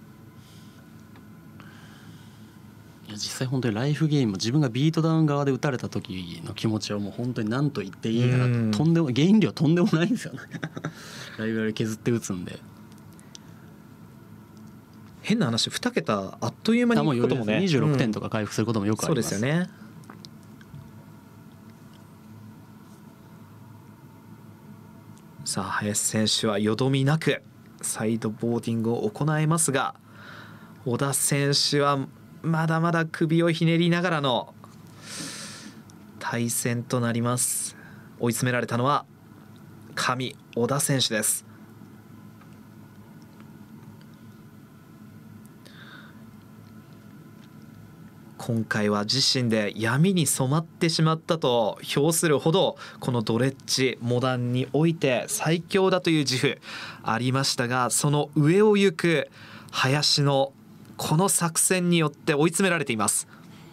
いや実際本当にライフゲームも自分がビートダウン側で打たれた時の気持ちはもう本当に何と言っていいかなと、とんでもゲイン量とんでもないんですよねライブラリ削って打つんで、 変な話に桁あっという間にいくこともね、 にじゅうろくてんとか回復することもよくあります、 うん、そうですよね。さあ林選手はよどみなくサイドボーディングを行えますが、小田選手はまだまだ首をひねりながらの対戦となります。追い詰められたのは神小田選手です。今回は自身で闇に染まってしまったと評するほど、このドレッジモダンにおいて最強だという自負ありましたが、その上を行く林のこの作戦によって追い詰められています。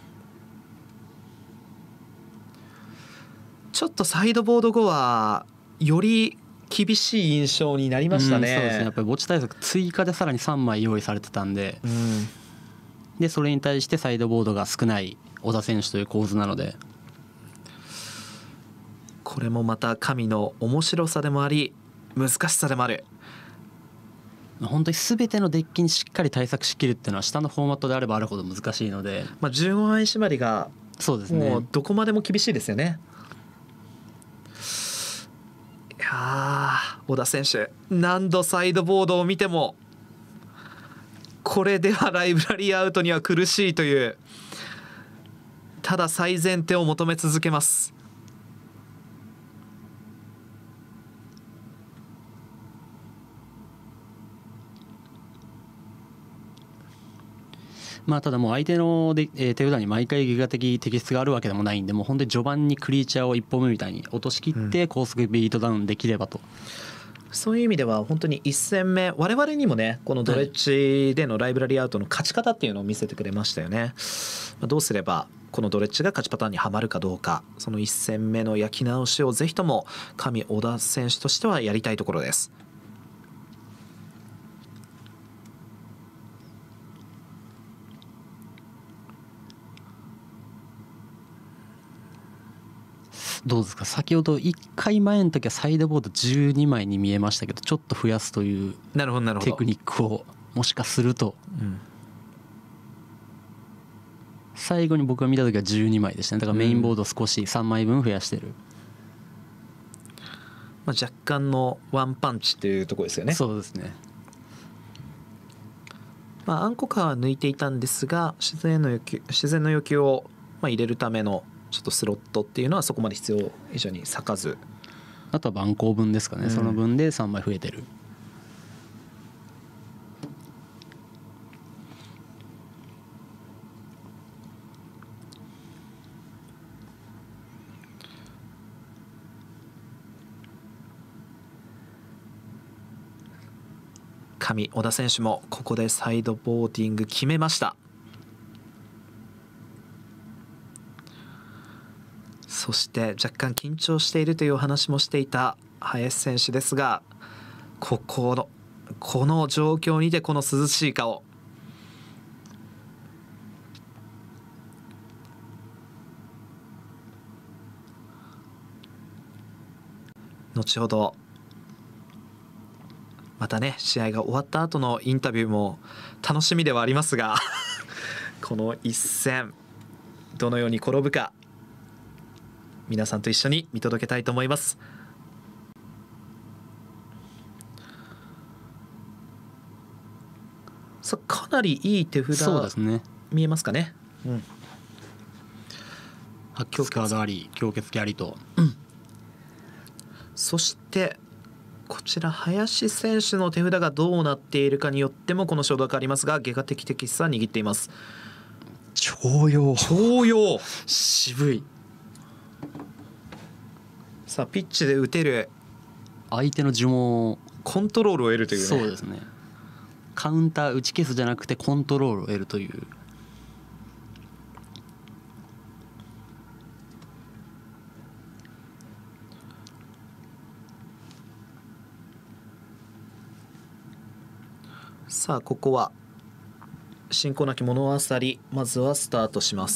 ちょっとサイドボード後はより厳しい印象になりましたね。 うん、そうですね。やっぱり墓地対策追加でさらにさんまい用意されてたんで、 うん、 でそれに対してサイドボードが少ない小田選手という構図なので、 これもまた神の面白さでもあり難しさでもある。 本当に全てのデッキにしっかり対策しきるっていうのは下のフォーマットであればあるほど難しいので、 まあ、じゅうごまい縛りがそうですね、 もうどこまでも厳しいですよね。いや小田選手何度サイドボードを見てもこれではライブラリーアウトには苦しいという、ただ最善手を求め続けます。 まあただもう相手ので、えー手札に毎回ギガ的摘出があるわけでもないんで、もう本当に序盤にクリーチャーを一歩目みたいに落としきって高速ビートダウンできればと、 そういう意味では本当にいち戦目我々にもねこのドレッジでのライブラリーアウトの勝ち方っていうのを見せてくれましたよね。まあどうすればこのドレッジが勝ちパターンにはまるかどうか、そのいち戦目の焼き直しをぜひとも上小田選手としてはやりたいところです。 どうですか、先ほどいっかいまえの時はサイドボードじゅうにまいに見えましたけど、ちょっと増やすというなるほどなるほど。 テクニックをもしかすると、 うん最後に僕が見た時はじゅうにまいでしたね。だからメインボード少しさんまいぶん増やしてる、 まあ、若干のワンパンチっていうところですよね。 そうですね。 まあ、暗黒波は抜いていたんですが自然の欲求自然の欲求をまあ入れるためのちょっとスロットっていうのはそこまで必要以上に割かず、 あとは番号分ですかね、 うんその分でさんまい増えてる。 上小田選手もここでサイドボーディング決めました。そして若干緊張しているというお話もしていた林選手ですが、ここのこの状況にてこの涼しい顔、後ほどまたね試合が終わった後のインタビューも楽しみではありますがこの一戦どのように転ぶか皆さんと一緒に見届けたいと思います。さあかなりいい手札そうですね。 見えますかね。うん発掘カードあり強血気ありと、 そしてこちら林選手の手札がどうなっているかによってもこの衝動が変わりますが、外科的テ質は握っています。 徴用徴用渋い。 さあピッチで打てる相手の呪文をコントロールを得るというね。 そうですね、カウンター打ち消すじゃなくてコントロールを得るという。 さあここは進行なき物あさり、まずはスタートします。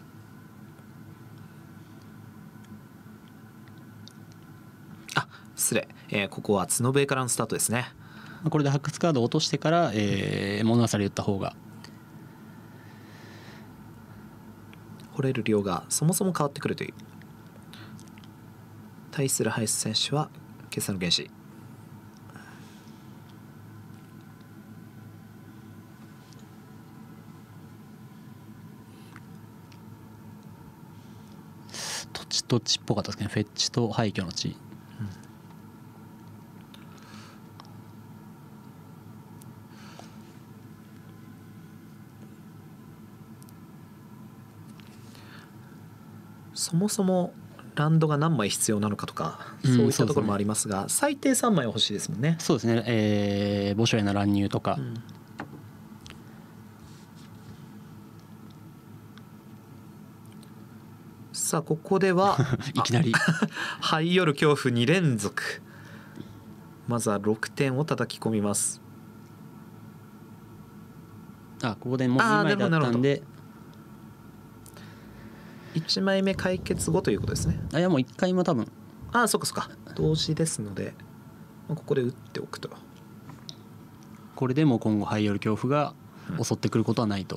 あ失礼、えーここは角笛からのスタートですね。 これで発掘カードを落としてから、えー、物漁り打った方が掘れる量がそもそも変わってくるという。対する林選手は決済の原子。 土地土地っぽかったですけど、ね、フェッチと廃墟の地。 そもそもランドが何枚必要なのかとか、 うんそういったところもありますが、最低さんまいは欲しいですもんね。 そうですね、えー、墓所への乱入とか、 うんさあここではいきなりハイ夜恐怖に連続。まずはろくてんを叩き込みます。 あここでもうにまいだったんで、 いちまいめ解決後ということですね。 あいやもういっかいも多分ああそっかそっか同時ですので、まあここで打っておくと。 これでもう今後ハイヨル恐怖が襲ってくることはないと、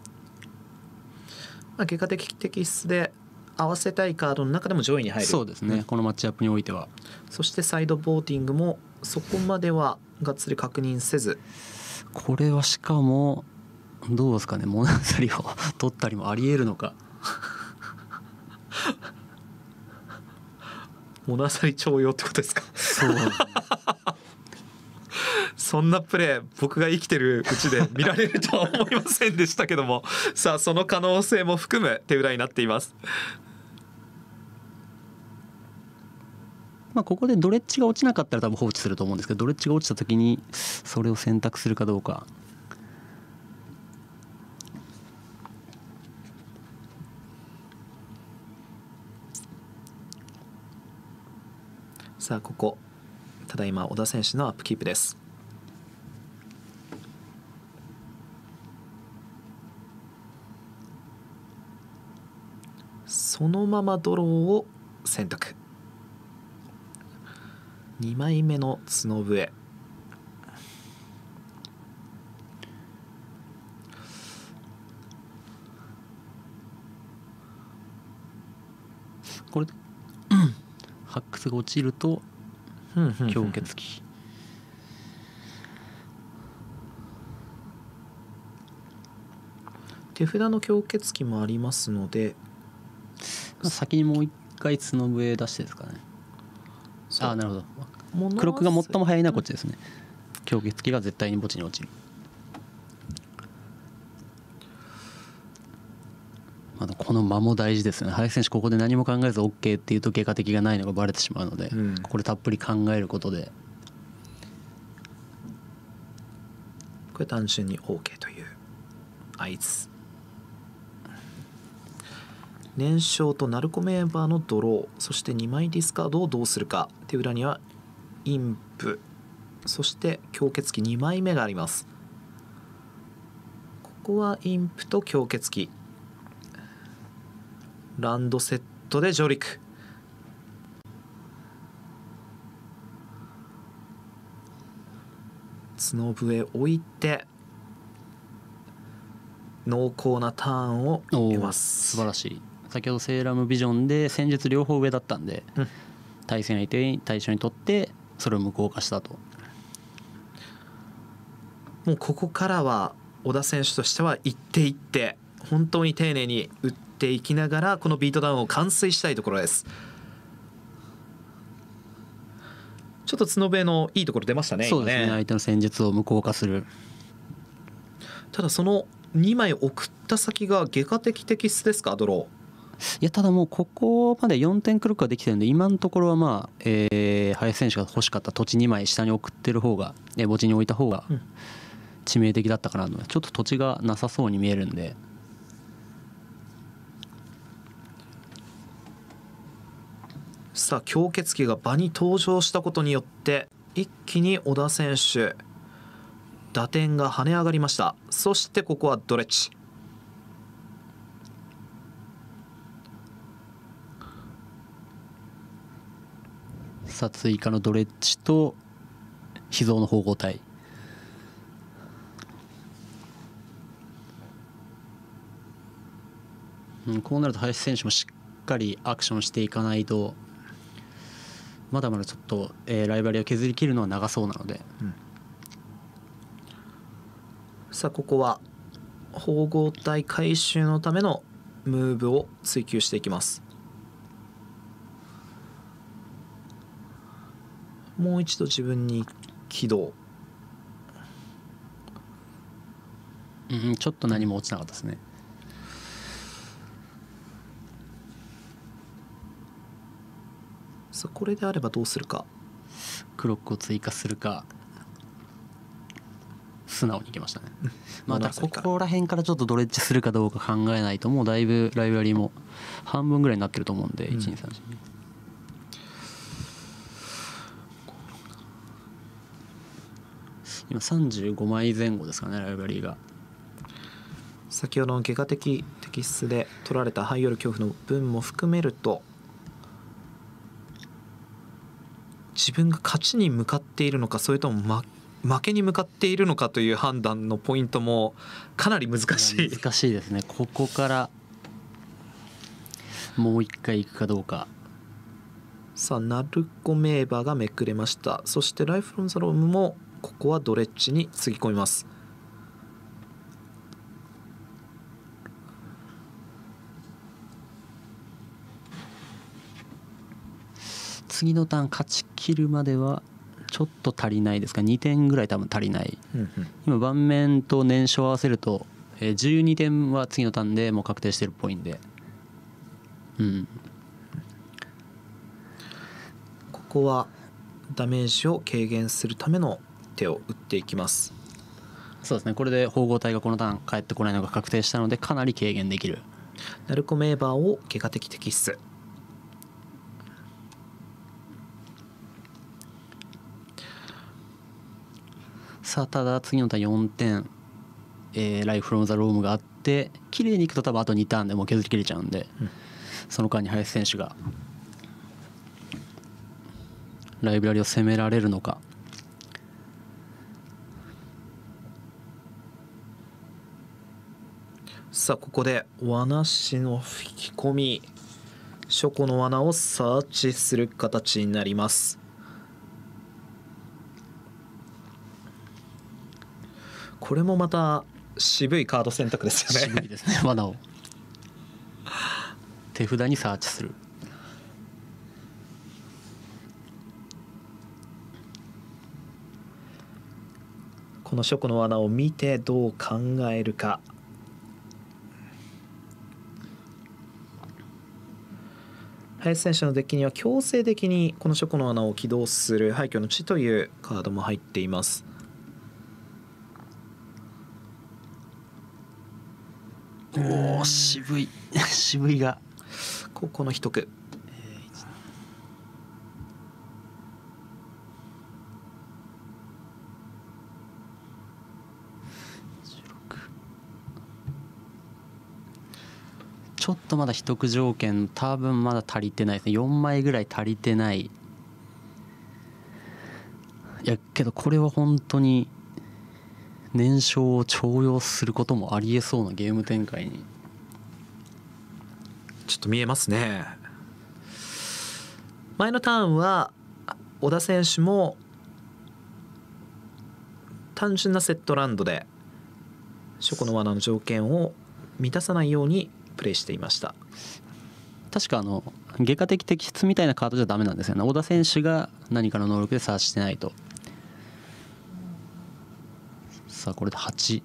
まあ、外科的摘出で合わせたいカードの中でも上位に入る。 そうですね、 うんこのマッチアップにおいては。 そしてサイドボーティングもそこまではがっつり確認せず、 これはしかもどうですかね、物語を取ったりもありえるのか。 物あさり徴用ってことですか。 そうそんなプレー僕が生きてるうちで見られるとは思いませんでしたけどもさあその可能性も含む手裏になっています。 まあここでドレッジが落ちなかったら多分放置すると思うんですけど、ドレッジが落ちた時にそれを選択するかどうか。 さあここただいま小田選手のアップキープです。そのままドローを選択。にまいめの角笛。 これで発掘が落ちると強血期。 手札の強血期もありますので、 先にもう一回角笛出してですかね。ああなるほど。クロックが最も早いのはこっちですね。強血期が絶対に墓地に落ちる。まだこの間も大事ですよね。林選手ここで何も考えず OK っていうと外科的がないのがバレてしまうので、うん、これたっぷり考えることでこれ単純に OK という合図。燃焼とナルコメンバーのドロー、そしてにまいディスカードをどうするか。手裏にはインプ、そして強血期にまいめがあります。ここはインプと強血期、ランドセットで上陸。角笛置いて濃厚なターンを得ます。 素晴らしい。先ほどセーラムビジョンで戦術両方上だったんで、うん、対戦相手に対象にとってそれを無効化したと。 もうここからは小田選手としては一手一手本当に丁寧に打っていきながらこのビートダウンを完遂したいところです。ちょっと角笛のいいところ出ましたね。 そうですね、相手の戦術を無効化する。 ただそのにまい送った先が外科的テキストですか、ドロー。 いやただもうここまでよんてんクロックができてるんで、今のところはまあ、えー、林選手が欲しかった土地にまい下に送ってる方が、えー、墓地に置いた方が致命的だったかなと。ちょっと土地がなさそうに見えるんで。 さあ強血期が場に登場したことによって一気に小田選手打点が跳ね上がりました。そしてここはドレッジ。 さあ追加のドレッジと秘蔵の縫合体。うん、こうなると林選手もしっかりアクションしていかないとまだまだちょっと、えー、ライバリーを削り切るのは長そうなので、うん、 さあここは縫合体回収のためのムーブを追求していきます。もう一度自分に起動。 うん、ちょっと何も落ちなかったですね。 さあこれであればどうするか。 クロックを追加するか素直にいきましたね。うん、またここら辺からちょっとドレッジするかどうか考えないともうだいぶライブラリーも半分ぐらいになってると思うんで、うん、いちにさんよん今さんじゅうごまいぜん後ですかね、ライブラリーが。 先ほどの外科的テキストで取られたハイヨル恐怖の分も含めると自分が勝ちに向かっているのかそれとも負けに向かっているのかという判断のポイントもかなり難しい。 難しいですね。ここからもう一回いくかどうか。 さあナルコメーバーがめくれました。そしてライフフロムザロームもここはドレッジにつぎ込みます。 次のターン勝ち切るまではちょっと足りないですか、にてんぐらい多分足りない、 うんうん、 今盤面と年少合わせると、えー、じゅうにてんは次のターンでもう確定してるっぽいんで、うん、 ここはダメージを軽減するための手を打っていきます。 そうですね、これで縫合体がこのターン返ってこないのが確定したのでかなり軽減できる。 ナルコメーバーを外科的摘出。 さあただ次のターンよんてん、えー、ライフ・フロム・ザ・ロームがあって綺麗にいくと多分あとにターンでもう削り切れちゃうんで、うん、その間に林選手がライブラリを攻められるのか。 さあここで罠師の吹き込み、書庫の罠をサーチする形になります。これもまた渋いカード選択ですよね。 渋いですね。罠を手札にサーチする。 この書庫の罠を見てどう考えるか。林選手のデッキには強制的にこの書庫の罠を起動する廃墟の地というカードも入っています。 おお、渋い渋いがここの一句、 ちょっとまだ一句条件多分まだ足りてないですね。よんまいぐらい足りてない。いやけどこれは本当に燃焼を重用することもありえそうなゲーム展開にちょっと見えますね。前のターンは小田選手も単純なセットランドで書庫の罠の条件を満たさないようにプレイしていました。 確かあの外科的摘出みたいなカードじゃダメなんですよね。小田選手が何かの能力でサーチしてないと。さあこれではち。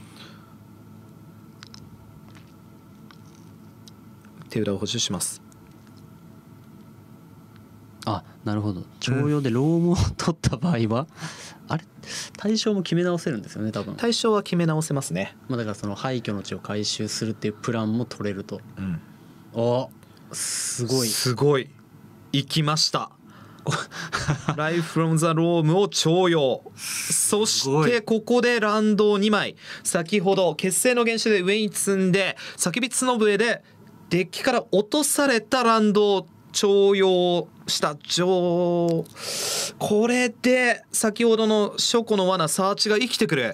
手札を補充します。 あ、なるほど。徴用でロームを取った場合は、うん、あれ対象も決め直せるんですよね多分。 対象は決め直せますね。 まあだからその廃墟の地を回収するっていうプランも取れると。 うん、 お、すごいすごいいきましたライフ・フロム・ザ・ロームを徴用。そしてここでランドをにまい、先ほど結成の原種で上に積んで叫び角笛でデッキから落とされたランドを徴用した上。これで先ほどの書庫の罠サーチが生きてくる。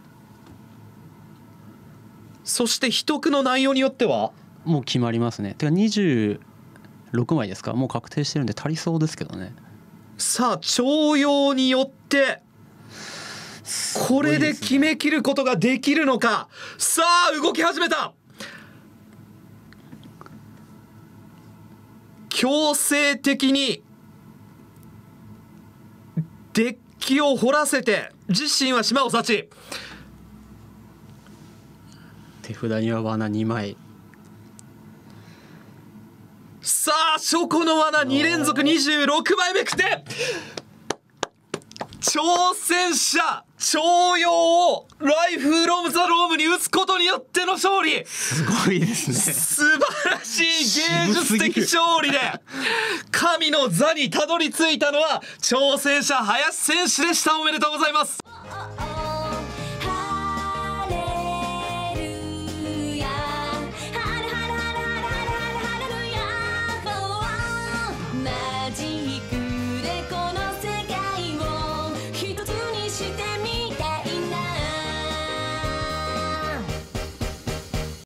そして一句の内容によってはもう決まりますね。てかにじゅうろくまいですか、もう確定してるんで足りそうですけどね。 さあ徴用によってこれで決めきることができるのか。さあ動き始めた。強制的にデッキを掘らせて自身は島を幸ち。 手札には罠にまい。 さあ書庫の罠に連続にじゅうろくまいめくって挑戦者徴用をライフ・フロム・ザ・ロームに打つことによっての勝利。 すごいですね。 素晴らしい芸術的勝利で神の座にたどり着いたのは挑戦者林選手でした。おめでとうございます。